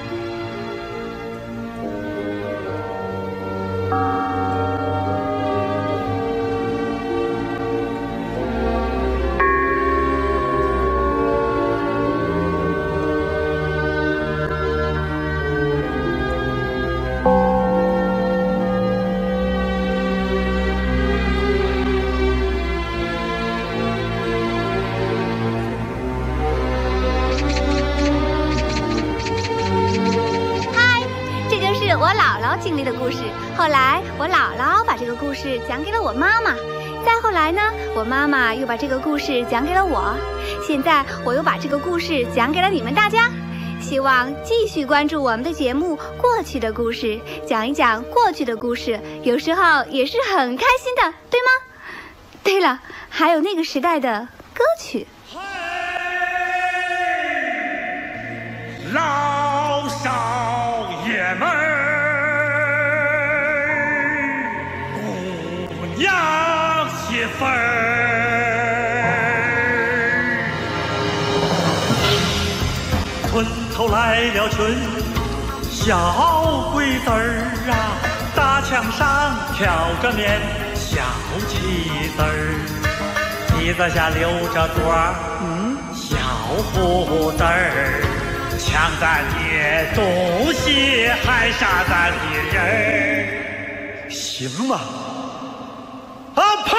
经历的故事。后来我姥姥把这个故事讲给了我妈妈，再后来呢，我妈妈又把这个故事讲给了我，现在我又把这个故事讲给了你们大家。希望继续关注我们的节目《过去的故事》，讲一讲过去的故事，有时候也是很开心的，对吗？对了，还有那个时代的歌曲。 老少爷们儿，姑娘媳妇儿，村头来了群小鬼子儿啊，大墙上挑着面小旗子儿，旗子下留着朵儿嗯小胡子儿，抢咱的东西还杀咱的人，行吗？啊呸！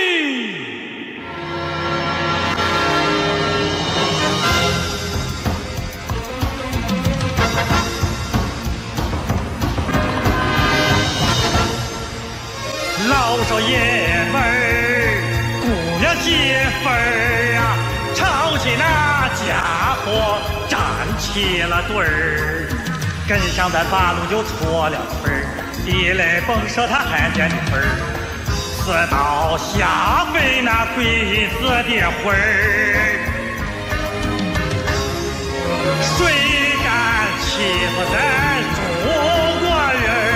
老少爷们儿，姑娘媳妇儿啊，吵起那家伙站起了队儿，跟上咱八路就错了腿儿，地雷崩射他汉奸的腿儿，死到下飞那鬼子的魂儿，谁敢欺负咱中国人儿？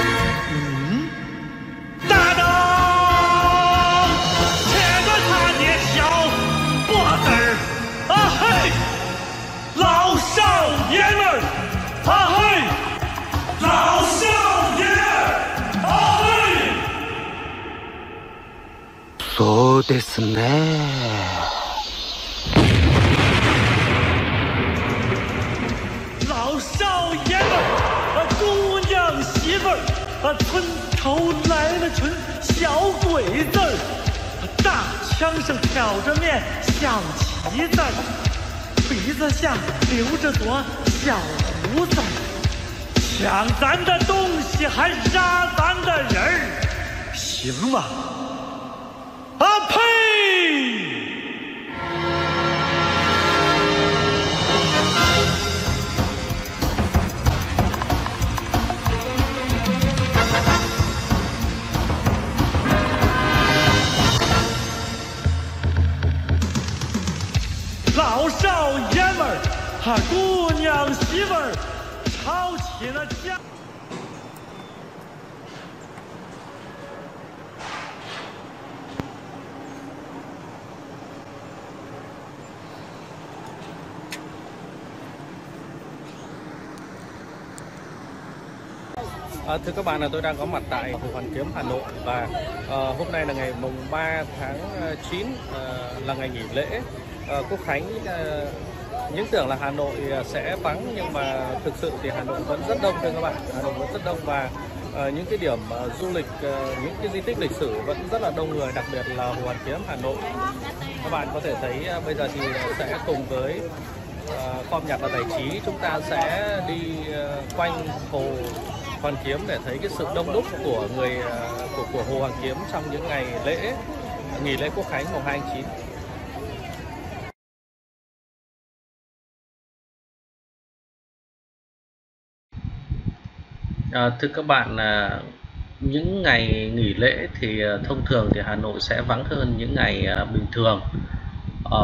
老少爷们儿，啊嘿！老少爷，啊嘿！ そうですね。 老少爷们儿，啊姑娘媳妇儿，啊村头来了群小鬼子儿，大墙上挑着面小旗子儿。鼻子下留着朵小胡子，抢咱的东西还杀咱的人儿，行吗？啊呸！ 老少爷们儿，哈，姑娘媳妇儿，吵起了家。 À, thưa các bạn, là tôi đang có mặt tại Hồ Hoàn Kiếm, Hà Nội và uh, hôm nay là ngày mùng ba tháng chín, uh, là ngày nghỉ lễ uh, Quốc Khánh. Uh, những tưởng là Hà Nội sẽ vắng nhưng mà thực sự thì Hà Nội vẫn rất đông thưa các bạn. Hà Nội vẫn rất đông và uh, những cái điểm uh, du lịch, uh, những cái di tích lịch sử vẫn rất là đông người, đặc biệt là Hồ Hoàn Kiếm, Hà Nội. Các bạn có thể thấy uh, bây giờ thì sẽ cùng với uh, Kho nhạc và giải trí chúng ta sẽ đi uh, quanh hồ Hoàn Kiếm để thấy cái sự đông đúc của người của của Hồ Hoàn Kiếm trong những ngày lễ nghỉ lễ Quốc Khánh mùng hai tháng chín. À, thưa các bạn, à, những ngày nghỉ lễ thì thông thường thì Hà Nội sẽ vắng hơn những ngày à, bình thường. À,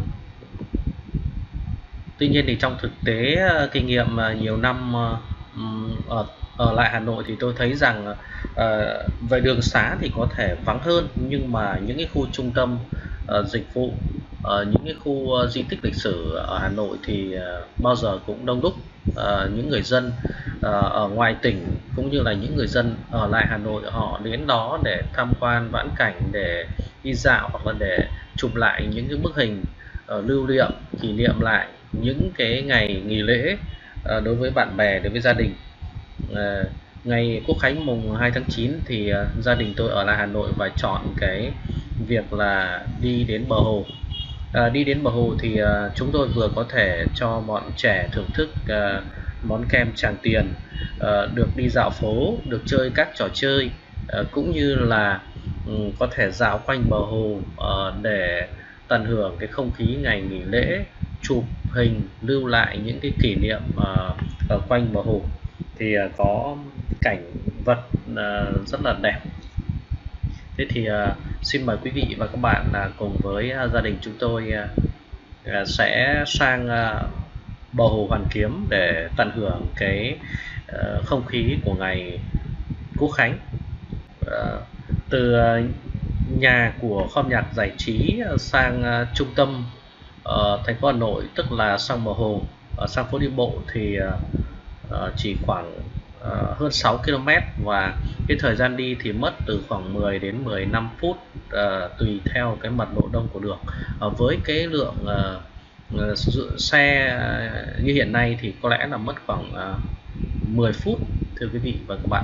tuy nhiên thì trong thực tế kinh nghiệm à, nhiều năm à, ở ở lại Hà Nội thì tôi thấy rằng uh, về đường xá thì có thể vắng hơn, nhưng mà những cái khu trung tâm uh, dịch vụ, uh, những cái khu uh, di tích lịch sử ở Hà Nội thì uh, bao giờ cũng đông đúc. Uh, những người dân uh, ở ngoài tỉnh cũng như là những người dân ở lại Hà Nội, họ đến đó để tham quan vãn cảnh, để đi dạo hoặc là để chụp lại những cái bức hình uh, lưu niệm, kỷ niệm lại những cái ngày nghỉ lễ uh, đối với bạn bè, đối với gia đình. À, ngày Quốc Khánh mùng hai tháng chín thì uh, gia đình tôi ở lại Hà Nội và chọn cái việc là đi đến bờ hồ. À, đi đến bờ hồ thì uh, chúng tôi vừa có thể cho bọn trẻ thưởng thức uh, món kem Tràng Tiền, uh, được đi dạo phố, được chơi các trò chơi, uh, cũng như là um, có thể dạo quanh bờ hồ uh, để tận hưởng cái không khí ngày nghỉ lễ, chụp hình lưu lại những cái kỷ niệm uh, ở quanh bờ hồ. Thì uh, có cảnh vật uh, rất là đẹp. Thế thì uh, xin mời quý vị và các bạn uh, cùng với uh, gia đình chúng tôi uh, uh, sẽ sang uh, bờ hồ Hoàn Kiếm để tận hưởng cái uh, không khí của ngày Quốc Khánh. Uh, từ uh, nhà của Kho nhạc giải trí uh, sang uh, trung tâm uh, thành phố Hà Nội, tức là sang bờ hồ, uh, sang phố đi bộ thì uh, Uh, chỉ khoảng uh, hơn sáu ki lô mét, và cái thời gian đi thì mất từ khoảng mười đến mười lăm phút, uh, tùy theo cái mật độ đông của đường. Uh, với cái lượng uh, uh, xe uh, như hiện nay thì có lẽ là mất khoảng uh, mười phút thưa quý vị và các bạn.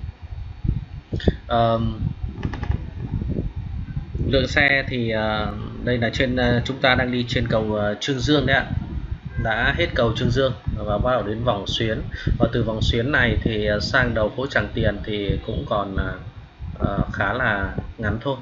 Uh, lượng xe thì uh, đây là trên uh, chúng ta đang đi trên cầu uh, Trương Dương đấy ạ. Đã hết cầu Trương Dương và bắt đầu đến vòng xuyến, và từ vòng xuyến này thì sang đầu phố Tràng Tiền thì cũng còn uh, khá là ngắn thôi.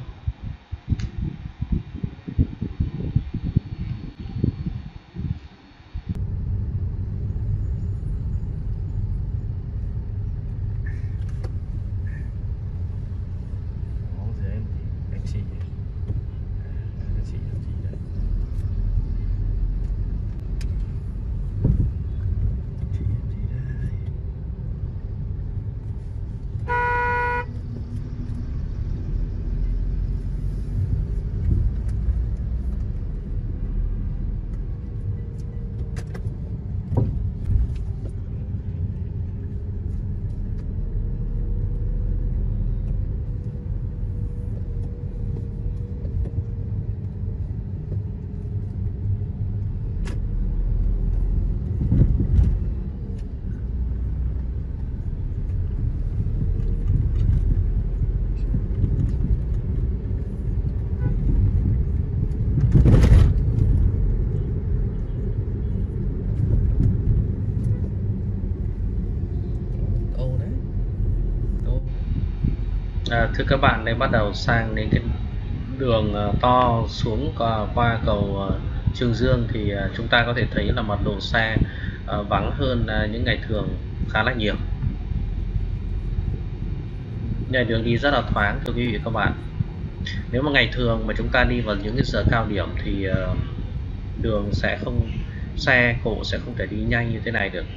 À, thưa các bạn, đây bắt đầu sang đến cái đường uh, to xuống qua, qua cầu uh, Trương Dương thì uh, chúng ta có thể thấy là mật độ xe uh, vắng hơn uh, những ngày thường khá là nhiều. Nhà đường đi rất là thoáng thưa quý vị và các bạn. Nếu mà ngày thường mà chúng ta đi vào những cái giờ cao điểm thì uh, đường sẽ không, xe cộ sẽ không thể đi nhanh như thế này được.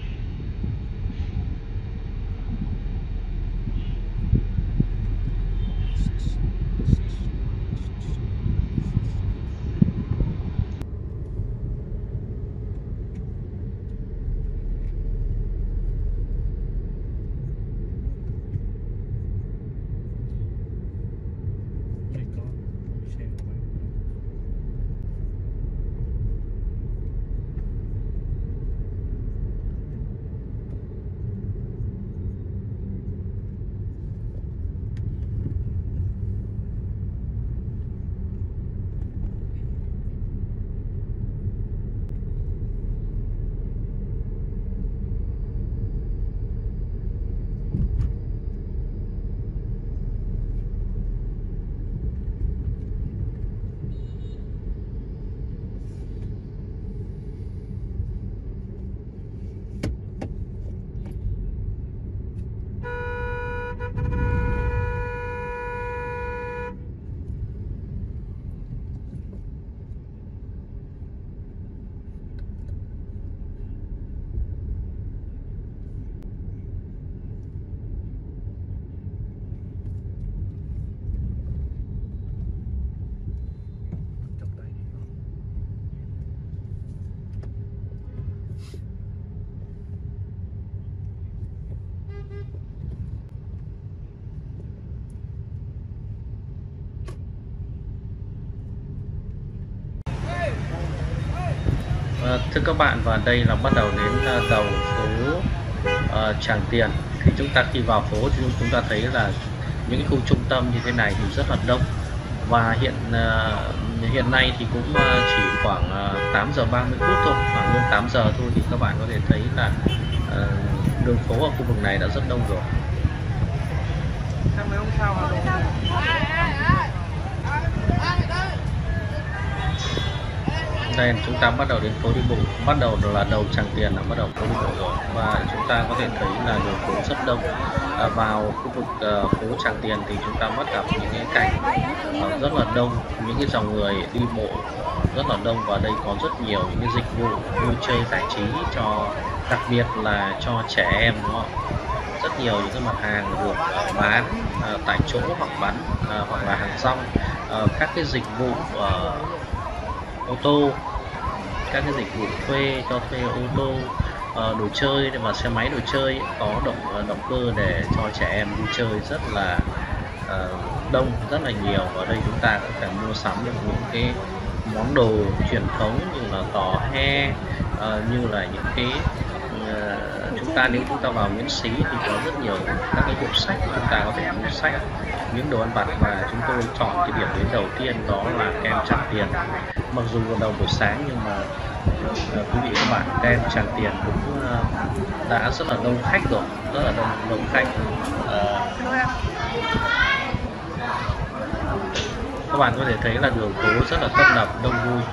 À, thưa các bạn, và đây là bắt đầu đến uh, đầu phố uh, Tràng Tiền. Thì chúng ta khi vào phố thì chúng ta thấy là những cái khu trung tâm như thế này thì rất là đông, và hiện uh, hiện nay thì cũng uh, chỉ khoảng uh, tám giờ ba mươi phút thôi, khoảng hơn tám giờ thôi, thì các bạn có thể thấy là uh, đường phố ở khu vực này đã rất đông rồi. Đây chúng ta bắt đầu đến phố đi bộ, bắt đầu là đầu Tràng Tiền là bắt đầu phố đi bộ rồi, và chúng ta có thể thấy là đường phố rất đông. À, vào khu vực uh, phố Tràng Tiền thì chúng ta bắt gặp những cái cảnh uh, rất là đông, những cái dòng người đi bộ rất là đông, và đây có rất nhiều những cái dịch vụ vui chơi giải trí cho, đặc biệt là cho trẻ em, đúng không? Rất nhiều những cái mặt hàng được uh, bán uh, tại chỗ hoặc bán uh, hoặc là hàng rong, uh, các cái dịch vụ uh, ô tô, các cái dịch vụ thuê cho thuê ô tô, uh, đồ chơi và xe máy đồ chơi, có động động cơ để cho trẻ em vui chơi rất là uh, đông, rất là nhiều. Ở đây chúng ta có thể mua sắm được những cái món đồ truyền thống như là tò he, uh, như là những cái uh, chúng ta nếu chúng ta vào Nguyễn Xí thì có rất nhiều các cái hiệu sách, chúng ta có thể mua sách, những đồ ăn vặt. Và chúng tôi chọn cái điểm đến đầu tiên đó là kem Tràng Tiền. Mặc dù vào đầu buổi sáng nhưng mà uh, quý vị các bạn, kem Tràng Tiền cũng uh, đã rất là đông khách rồi, rất là đông đông khách. Uh, các bạn có thể thấy là đường phố rất là tấp nập, đông vui.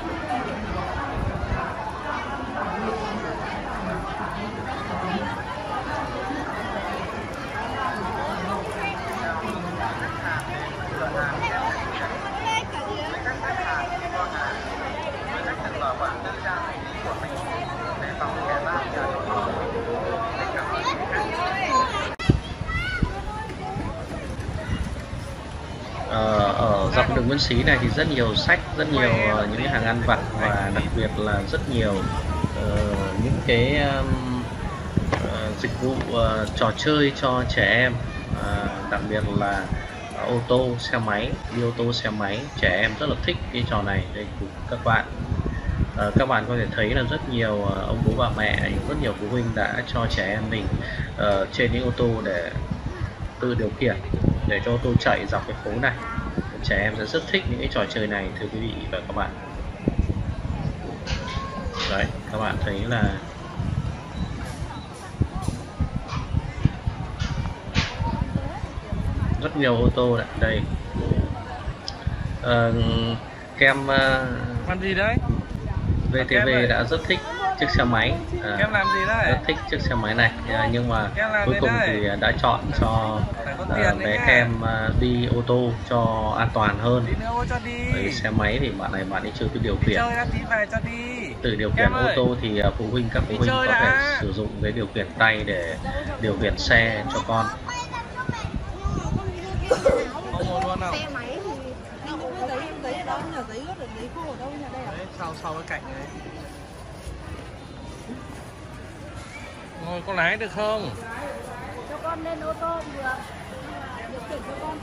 Ở dọc đường Nguyễn Xí này thì rất nhiều sách, rất nhiều uh, những cái hàng ăn vặt, và đặc biệt là rất nhiều uh, những cái um, uh, dịch vụ uh, trò chơi cho trẻ em, uh, đặc biệt là uh, ô tô, xe máy, đi ô tô, xe máy. Trẻ em rất là thích cái trò này. Đây các bạn, uh, các bạn có thể thấy là rất nhiều uh, ông bố bà mẹ, rất nhiều phụ huynh đã cho trẻ em mình uh, trên những ô tô để tự điều khiển, để cho ô tô chạy dọc cái phố này. Trẻ em sẽ rất thích những cái trò chơi này, thưa quý vị và các bạn. Đấy, các bạn thấy là rất nhiều ô tô đấy. Đây uh, kem uh, ăn gì đấy? vê tê vê đã rất thích chiếc xe máy, à, em làm gì đấy? rất thích chiếc xe máy này, à, nhưng mà cuối cùng đây? thì đã chọn cho à, bé em à, đi ô tô cho an toàn hơn. Bởi xe máy thì bạn này bạn ấy chưa biết điều khiển. Từ điều khiển ô tô thì à, phụ huynh các phụ huynh có thể sử dụng cái điều khiển tay để điều khiển xe cho con. Xe máy thì nó cũng có giấy giấy ở đó, nhưng mà giấy ướt rồi giấy khô ở đâu nhỉ? Đây à? Sau sau cái cạnh này. Ngồi có lái được không? Cho con lên ô tô cũng được. Điều khiển cho con.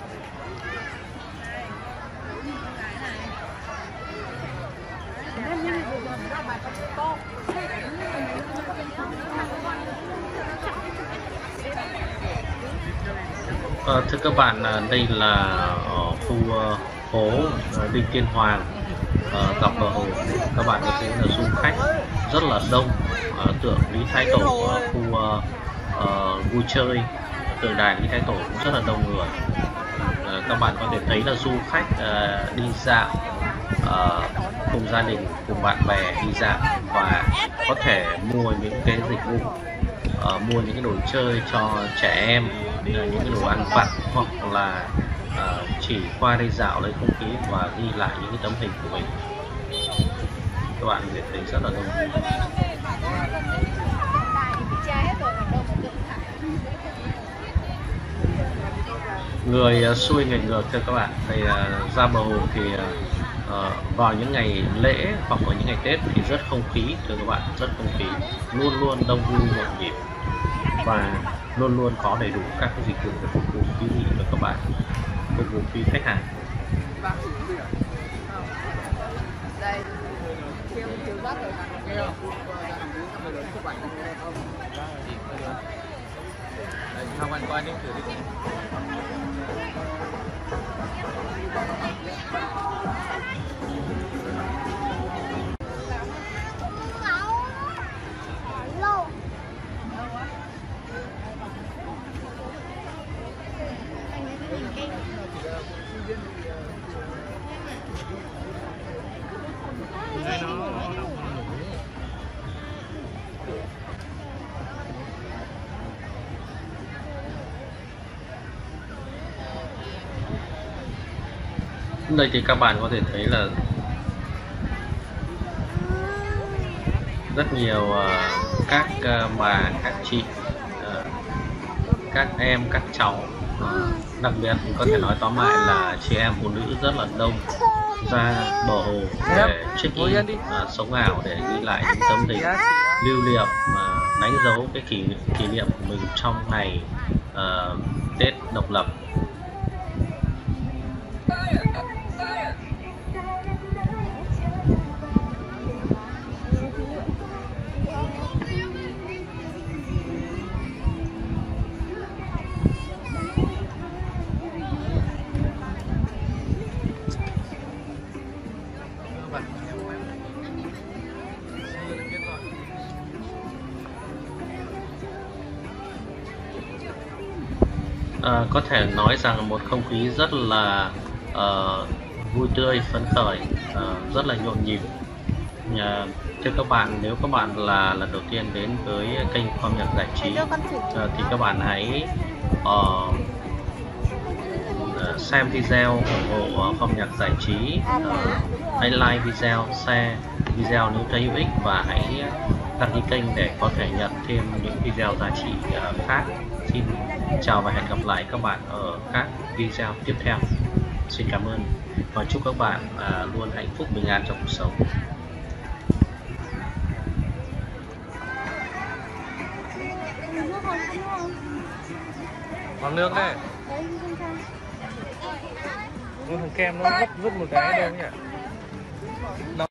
À, thưa các bạn, đây là ở khu uh, phố uh, Đinh Tiên Hoàng, uh, dọc bờ hồ. Các bạn có thấy là du khách rất là đông, uh, tượng Lý Thái Tổ ở khu uh, uh, vui chơi, tượng đài Lý Thái Tổ cũng rất là đông người. Uh, các bạn có thể thấy là du khách uh, đi dạo uh, cùng gia đình, cùng bạn bè đi dạo và có thể mua những cái dịch vụ, uh, mua những cái đồ chơi cho trẻ em, những cái đồ ăn vặt, hoặc là uh, chỉ qua đây dạo lấy không khí và ghi lại những cái tấm hình của mình. Các bạn có thể thấy rất là đông. Người uh, xuôi người ngược thưa các bạn. Thì uh, ra bờ hồ thì uh, vào những ngày lễ hoặc vào những ngày Tết thì rất không khí thưa các bạn, rất không khí, luôn luôn đông vui nhộn nhịp và luôn luôn có đầy đủ các cái dịch vụ để phục vụ quý vị và các bạn, phục vụ quý khách hàng. Không anh coi đến thử đi. Đây thì các bạn có thể thấy là rất nhiều uh, các uh, bà, các chị, uh, các em, các cháu, uh, đặc biệt có thể nói tóm lại là chị em phụ nữ rất là đông ra bờ hồ để check in, uh, sống ảo để ghi lại những tấm hình lưu niệm, uh, đánh dấu cái kỷ kỷ niệm của mình trong ngày uh, Tết độc lập. À, có thể nói rằng một không khí rất là uh, vui tươi, phấn khởi, uh, rất là nhộn nhịp. Uh, thưa các bạn, nếu các bạn là lần đầu tiên đến với kênh Khoa Nhạc Giải Trí uh, thì các bạn hãy uh, uh, xem video ủng hộ uh, Khoa Nhạc Giải Trí, uh, hãy like video, share video nếu thấy hữu ích và hãy đăng ký kênh để có thể nhận thêm những video giá trị uh, khác. Xin chào và hẹn gặp lại các bạn ở các video tiếp theo. Xin cảm ơn và chúc các bạn à, luôn hạnh phúc bình an trong cuộc sống. Còn nước đây. Cái thằng kem nó vứt vứt một cái đâu nhỉ? Đâu?